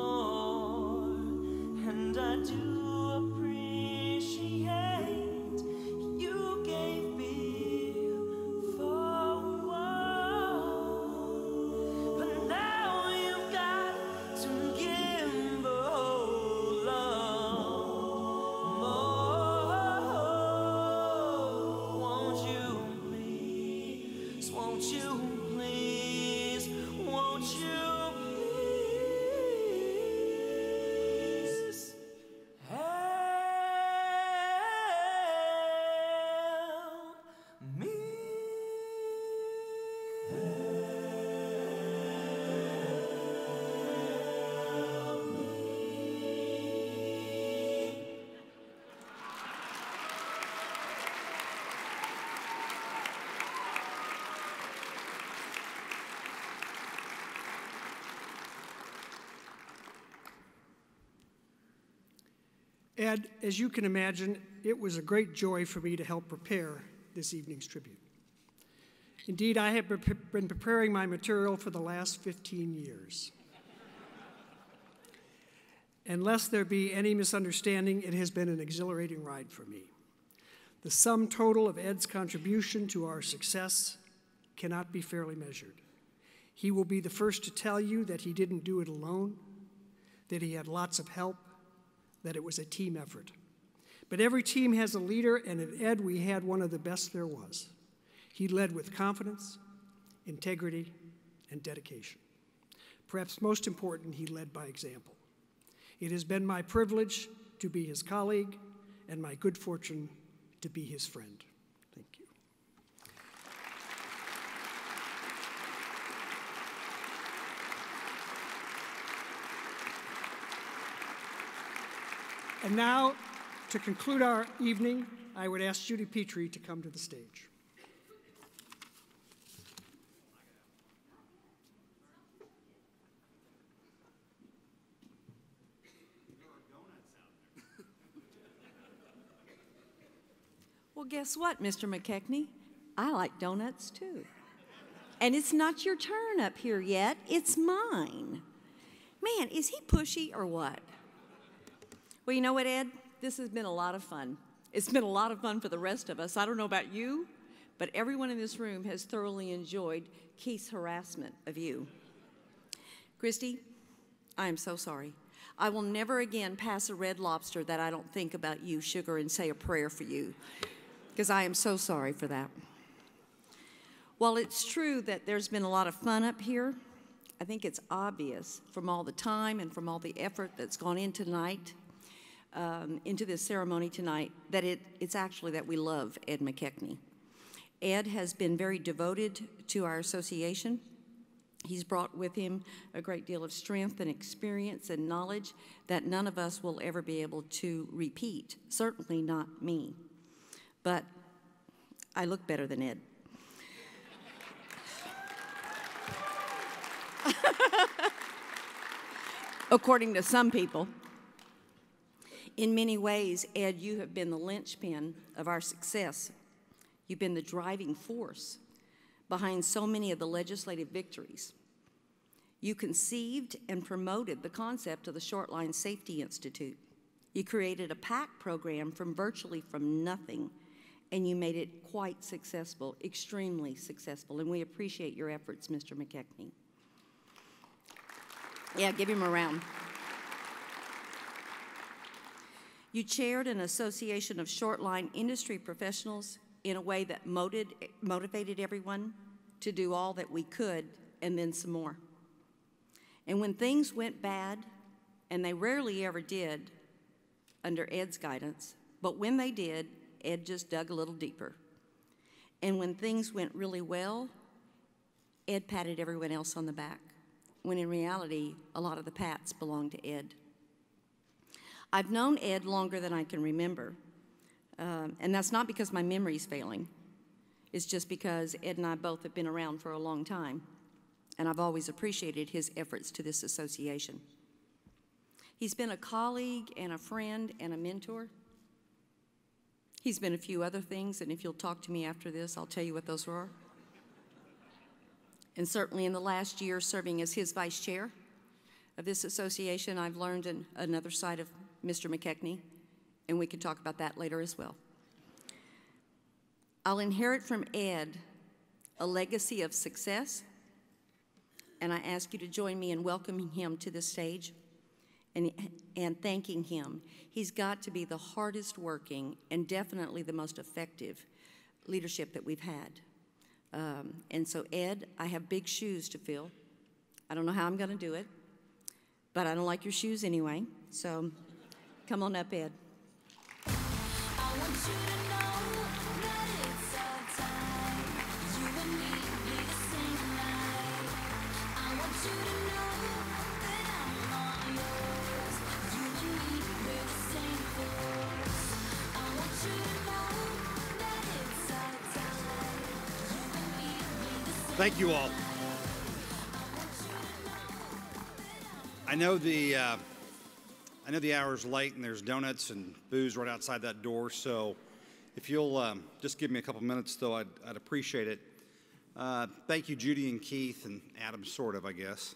and I do appreciate you gave me for one, but now you've got to give a whole lot more. Won't you please, won't you please, won't you please help me? Ed, as you can imagine, it was a great joy for me to help prepare this evening's tribute. Indeed, I have been preparing my material for the last 15 years. And lest there be any misunderstanding, it has been an exhilarating ride for me. The sum total of Ed's contribution to our success cannot be fairly measured. He will be the first to tell you that he didn't do it alone, that he had lots of help, that it was a team effort. But every team has a leader, and at Ed, we had one of the best there was. He led with confidence, integrity, and dedication. Perhaps most important, he led by example. It has been my privilege to be his colleague and my good fortune to be his friend. Thank you. And now, to conclude our evening, I would ask Judy Petrie to come to the stage. Well, guess what, Mr. McKechnie? I like donuts too. And it's not your turn up here yet, it's mine. Man, is he pushy or what? Well, you know what, Ed? This has been a lot of fun. It's been a lot of fun for the rest of us. I don't know about you, but everyone in this room has thoroughly enjoyed Keith's harassment of you. Christy, I am so sorry. I will never again pass a Red Lobster that I don't think about you, sugar, and say a prayer for you, because I am so sorry for that. While it's true that there's been a lot of fun up here, I think it's obvious from all the time and from all the effort that's gone in tonight, into this ceremony tonight, that it's actually that we love Ed McKechnie. Ed has been very devoted to our association. He's brought with him a great deal of strength and experience and knowledge that none of us will ever be able to repeat, certainly not me. But I look better than Ed. According to some people. In many ways, Ed, you have been the linchpin of our success. You've been the driving force behind so many of the legislative victories. You conceived and promoted the concept of the Short Line Safety Institute. You created a PAC program from nothing, and you made it quite successful, extremely successful, and we appreciate your efforts, Mr. McKechnie. Yeah, give him a round. You chaired an association of short line industry professionals in a way that motivated everyone to do all that we could and then some more. And when things went bad, and they rarely ever did under Ed's guidance, but when they did, Ed just dug a little deeper. And when things went really well, Ed patted everyone else on the back, when in reality, a lot of the pats belonged to Ed. I've known Ed longer than I can remember, and that's not because my memory's failing. It's just because Ed and I both have been around for a long time, and I've always appreciated his efforts to this association. He's been a colleague and a friend and a mentor. He's been a few other things, and if you'll talk to me after this, I'll tell you what those were. And certainly in the last year serving as his vice chair of this association, I've learned another side of Mr. McKechnie, and we can talk about that later as well. I'll inherit from Ed a legacy of success, and I ask you to join me in welcoming him to the stage and thanking him. He's got to be the hardest working and definitely the most effective leadership that we've had. And so, Ed, I have big shoes to fill. I don't know how I'm going to do it, but I don't like your shoes anyway, so come on up, Ed. Thank you all. I know the hour's late and there's donuts and booze right outside that door, so if you'll just give me a couple minutes, though, I'd appreciate it. Thank you, Judy and Keith, and Adam, sort of, I guess.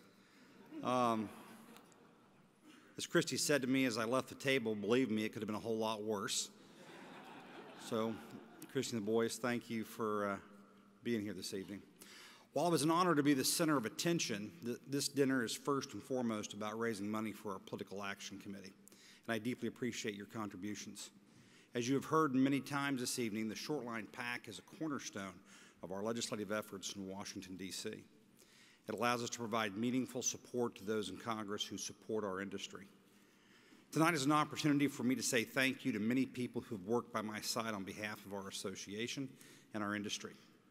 As Christy said to me as I left the table, believe me, it could have been a whole lot worse. So, Christy and the boys, thank you for being here this evening. While it was an honor to be the center of attention, this dinner is first and foremost about raising money for our Political Action Committee, and I deeply appreciate your contributions. As you have heard many times this evening, the Short Line PAC is a cornerstone of our legislative efforts in Washington, D.C. It allows us to provide meaningful support to those in Congress who support our industry. Tonight is an opportunity for me to say thank you to many people who have worked by my side on behalf of our association and our industry.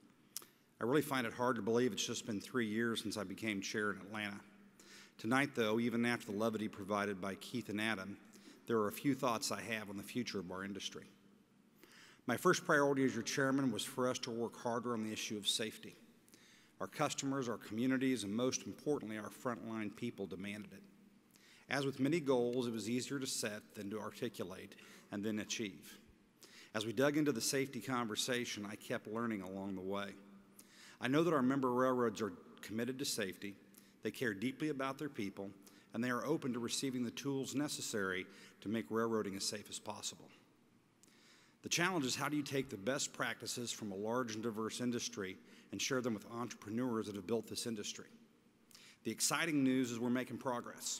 I really find it hard to believe it's just been 3 years since I became chair in Atlanta. Tonight, though, even after the levity provided by Keith and Adam, there are a few thoughts I have on the future of our industry. My first priority as your chairman was for us to work harder on the issue of safety. Our customers, our communities, and most importantly, our frontline people demanded it. As with many goals, it was easier to set than to articulate and then achieve. As we dug into the safety conversation, I kept learning along the way. I know that our member railroads are committed to safety, they care deeply about their people, and they are open to receiving the tools necessary to make railroading as safe as possible. The challenge is, how do you take the best practices from a large and diverse industry and share them with entrepreneurs that have built this industry? The exciting news is we're making progress.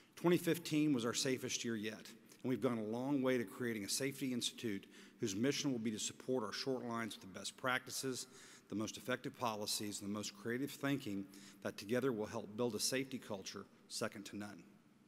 2015 was our safest year yet, and we've gone a long way to creating a safety institute whose mission will be to support our short lines with the best practices, the most effective policies, and the most creative thinking that together will help build a safety culture second to none.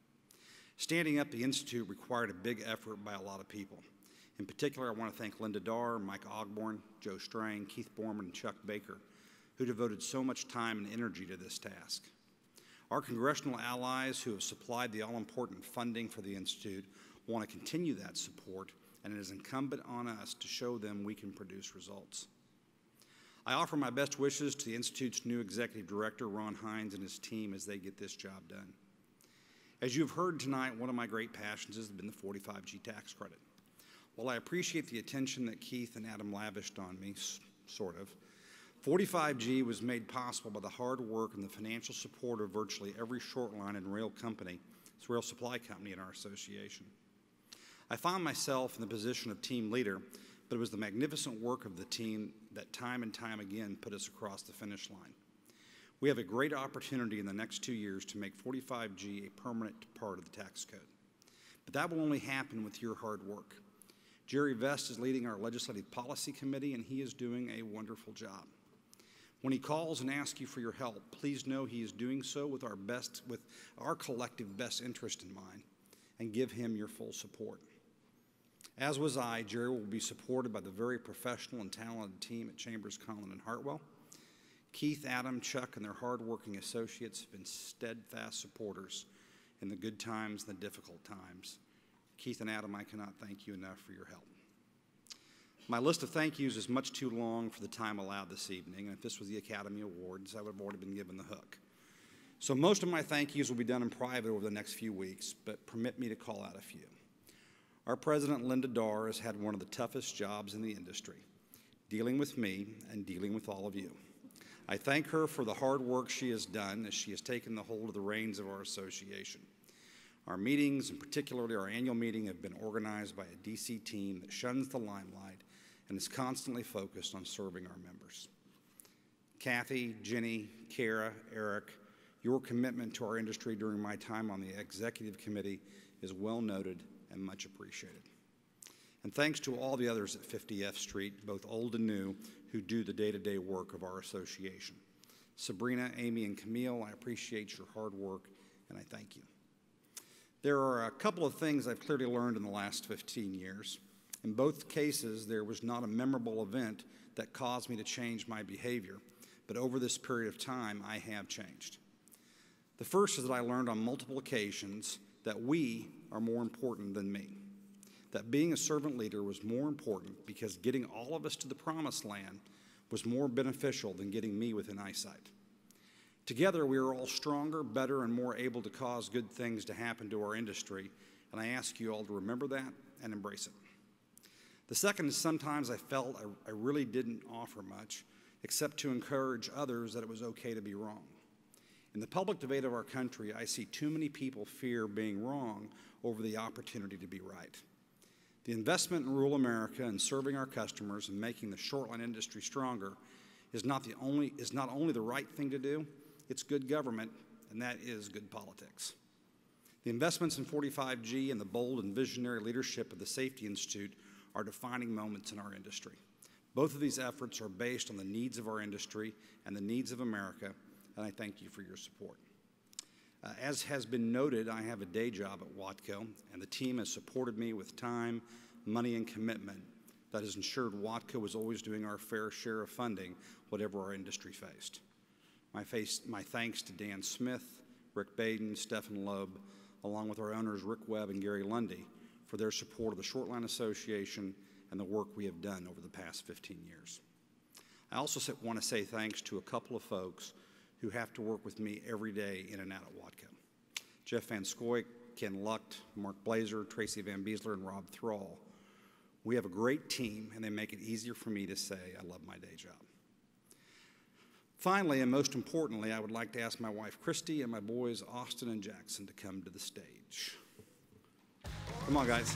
Standing up the Institute required a big effort by a lot of people. In particular, I want to thank Linda Darr, Mike Ogborn, Joe Strang, Keith Borman, and Chuck Baker, who devoted so much time and energy to this task. Our congressional allies who have supplied the all-important funding for the Institute want to continue that support, and it is incumbent on us to show them we can produce results. I offer my best wishes to the Institute's new Executive Director, Ron Hines, and his team as they get this job done. As you've heard tonight, one of my great passions has been the 45G tax credit. While I appreciate the attention that Keith and Adam lavished on me, sort of, 45G was made possible by the hard work and the financial support of virtually every short line and rail supply company in our association. I found myself in the position of team leader, but it was the magnificent work of the team that time and time again put us across the finish line. We have a great opportunity in the next 2 years to make 45G a permanent part of the tax code. But that will only happen with your hard work. Jerry Vest is leading our Legislative Policy Committee, and he is doing a wonderful job. When he calls and asks you for your help, please know he is doing so with our collective best interest in mind, and give him your full support. As was I, Jerry will be supported by the very professional and talented team at Chambers, Conlon, and Hartwell. Keith, Adam, Chuck, and their hardworking associates have been steadfast supporters in the good times and the difficult times. Keith and Adam, I cannot thank you enough for your help. My list of thank yous is much too long for the time allowed this evening, and if this was the Academy Awards, I would have already been given the hook. So most of my thank yous will be done in private over the next few weeks, but permit me to call out a few. Our president, Linda Darr, has had one of the toughest jobs in the industry, dealing with me and dealing with all of you. I thank her for the hard work she has done as she has taken the hold of the reins of our association. Our meetings, and particularly our annual meeting, have been organized by a DC team that shuns the limelight and is constantly focused on serving our members. Kathy, Jenny, Kara, Eric, your commitment to our industry during my time on the executive committee is well noted and much appreciated. And thanks to all the others at 50F Street, both old and new, who do the day-to-day work of our association. Sabrina, Amy, and Camille, I appreciate your hard work, and I thank you. There are a couple of things I've clearly learned in the last 15 years. In both cases, there was not a memorable event that caused me to change my behavior, but over this period of time, I have changed. The first is that I learned on multiple occasions that we are more important than me, that being a servant leader was more important because getting all of us to the promised land was more beneficial than getting me within eyesight. Together, we are all stronger, better, and more able to cause good things to happen to our industry, and I ask you all to remember that and embrace it. The second is sometimes I felt I really didn't offer much, except to encourage others that it was okay to be wrong. In the public debate of our country, I see too many people fear being wrong over the opportunity to be right. The investment in rural America and serving our customers and making the short line industry stronger is not only the right thing to do, it's good government, and that is good politics. The investments in 45G and the bold and visionary leadership of the Safety Institute are defining moments in our industry. Both of these efforts are based on the needs of our industry and the needs of America, and I thank you for your support. As has been noted, I have a day job at Watco, and the team has supported me with time, money, and commitment that has ensured Watco was always doing our fair share of funding, whatever our industry faced. My thanks to Dan Smith, Rick Baden, Stephen Loeb, along with our owners Rick Webb and Gary Lundy, for their support of the Shortline Association and the work we have done over the past 15 years. I also want to say thanks to a couple of folks who have to work with me every day in and out at Watco. Jeff Van Scoy, Ken Lucht, Mark Blazer, Tracy Van Beesler, and Rob Thrall. We have a great team, and they make it easier for me to say I love my day job. Finally, and most importantly, I would like to ask my wife, Christy, and my boys, Austin and Jackson, to come to the stage. Come on, guys.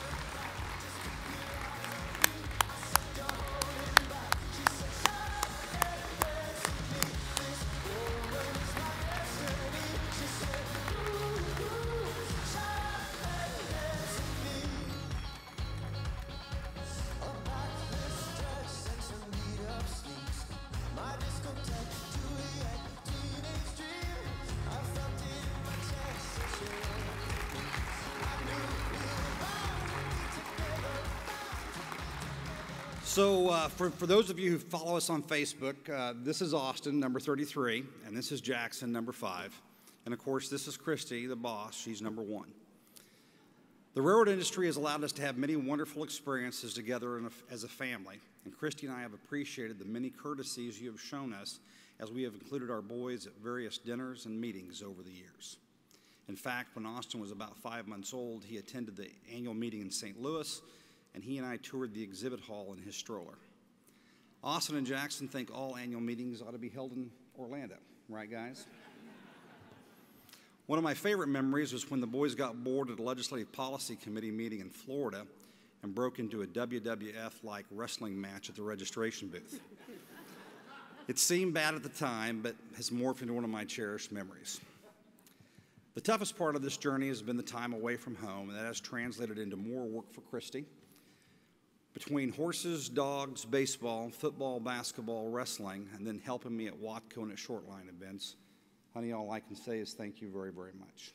So for those of you who follow us on Facebook, this is Austin, number 33, and this is Jackson, number 5. And of course, this is Christy, the boss. She's number 1. The railroad industry has allowed us to have many wonderful experiences together as a family, and Christy and I have appreciated the many courtesies you have shown us as we have included our boys at various dinners and meetings over the years. In fact, when Austin was about 5 months old, he attended the annual meeting in St. Louis, and he and I toured the exhibit hall in his stroller. Austin and Jackson think all annual meetings ought to be held in Orlando, right, guys? One of my favorite memories was when the boys got bored at a legislative policy committee meeting in Florida and broke into a WWF-like wrestling match at the registration booth. It seemed bad at the time, but has morphed into one of my cherished memories. The toughest part of this journey has been the time away from home, and that has translated into more work for Christy. Between horses, dogs, baseball, football, basketball, wrestling, and then helping me at Watco and at Shortline events, honey, all I can say is thank you very, very much.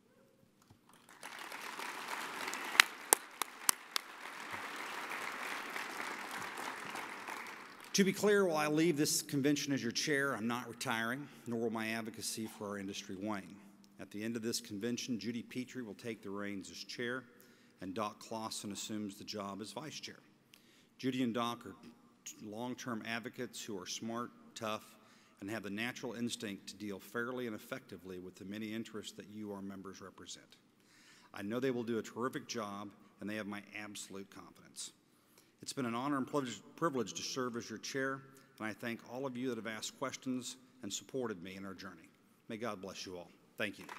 To be clear, while I leave this convention as your chair, I'm not retiring, nor will my advocacy for our industry wane. At the end of this convention, Judy Petrie will take the reins as chair, and Doc Clausen assumes the job as vice chair. Judy and Doc are long-term advocates who are smart, tough, and have the natural instinct to deal fairly and effectively with the many interests that you, our members, represent. I know they will do a terrific job, and they have my absolute confidence. It's been an honor and privilege to serve as your chair, and I thank all of you that have asked questions and supported me in our journey. May God bless you all. Thank you.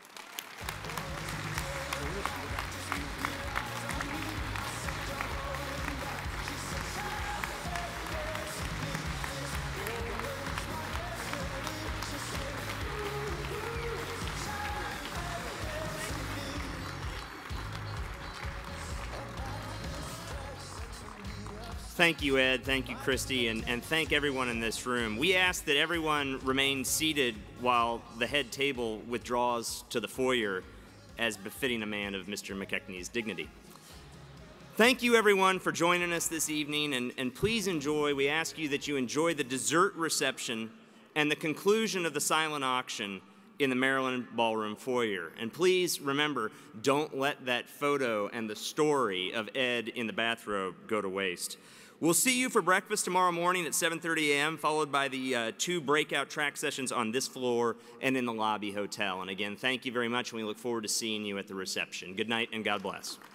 Thank you, Ed. Thank you, Christy, and thank everyone in this room. We ask that everyone remain seated while the head table withdraws to the foyer as befitting a man of Mr. McKechnie's dignity. Thank you, everyone, for joining us this evening, and please enjoy, we ask you that you enjoy the dessert reception and the conclusion of the silent auction in the Maryland Ballroom foyer. And please remember, don't let that photo and the story of Ed in the bathrobe go to waste. We'll see you for breakfast tomorrow morning at 7:30 a.m., followed by the 2 breakout track sessions on this floor and in the lobby hotel. And again, thank you very much, and we look forward to seeing you at the reception. Good night, and God bless.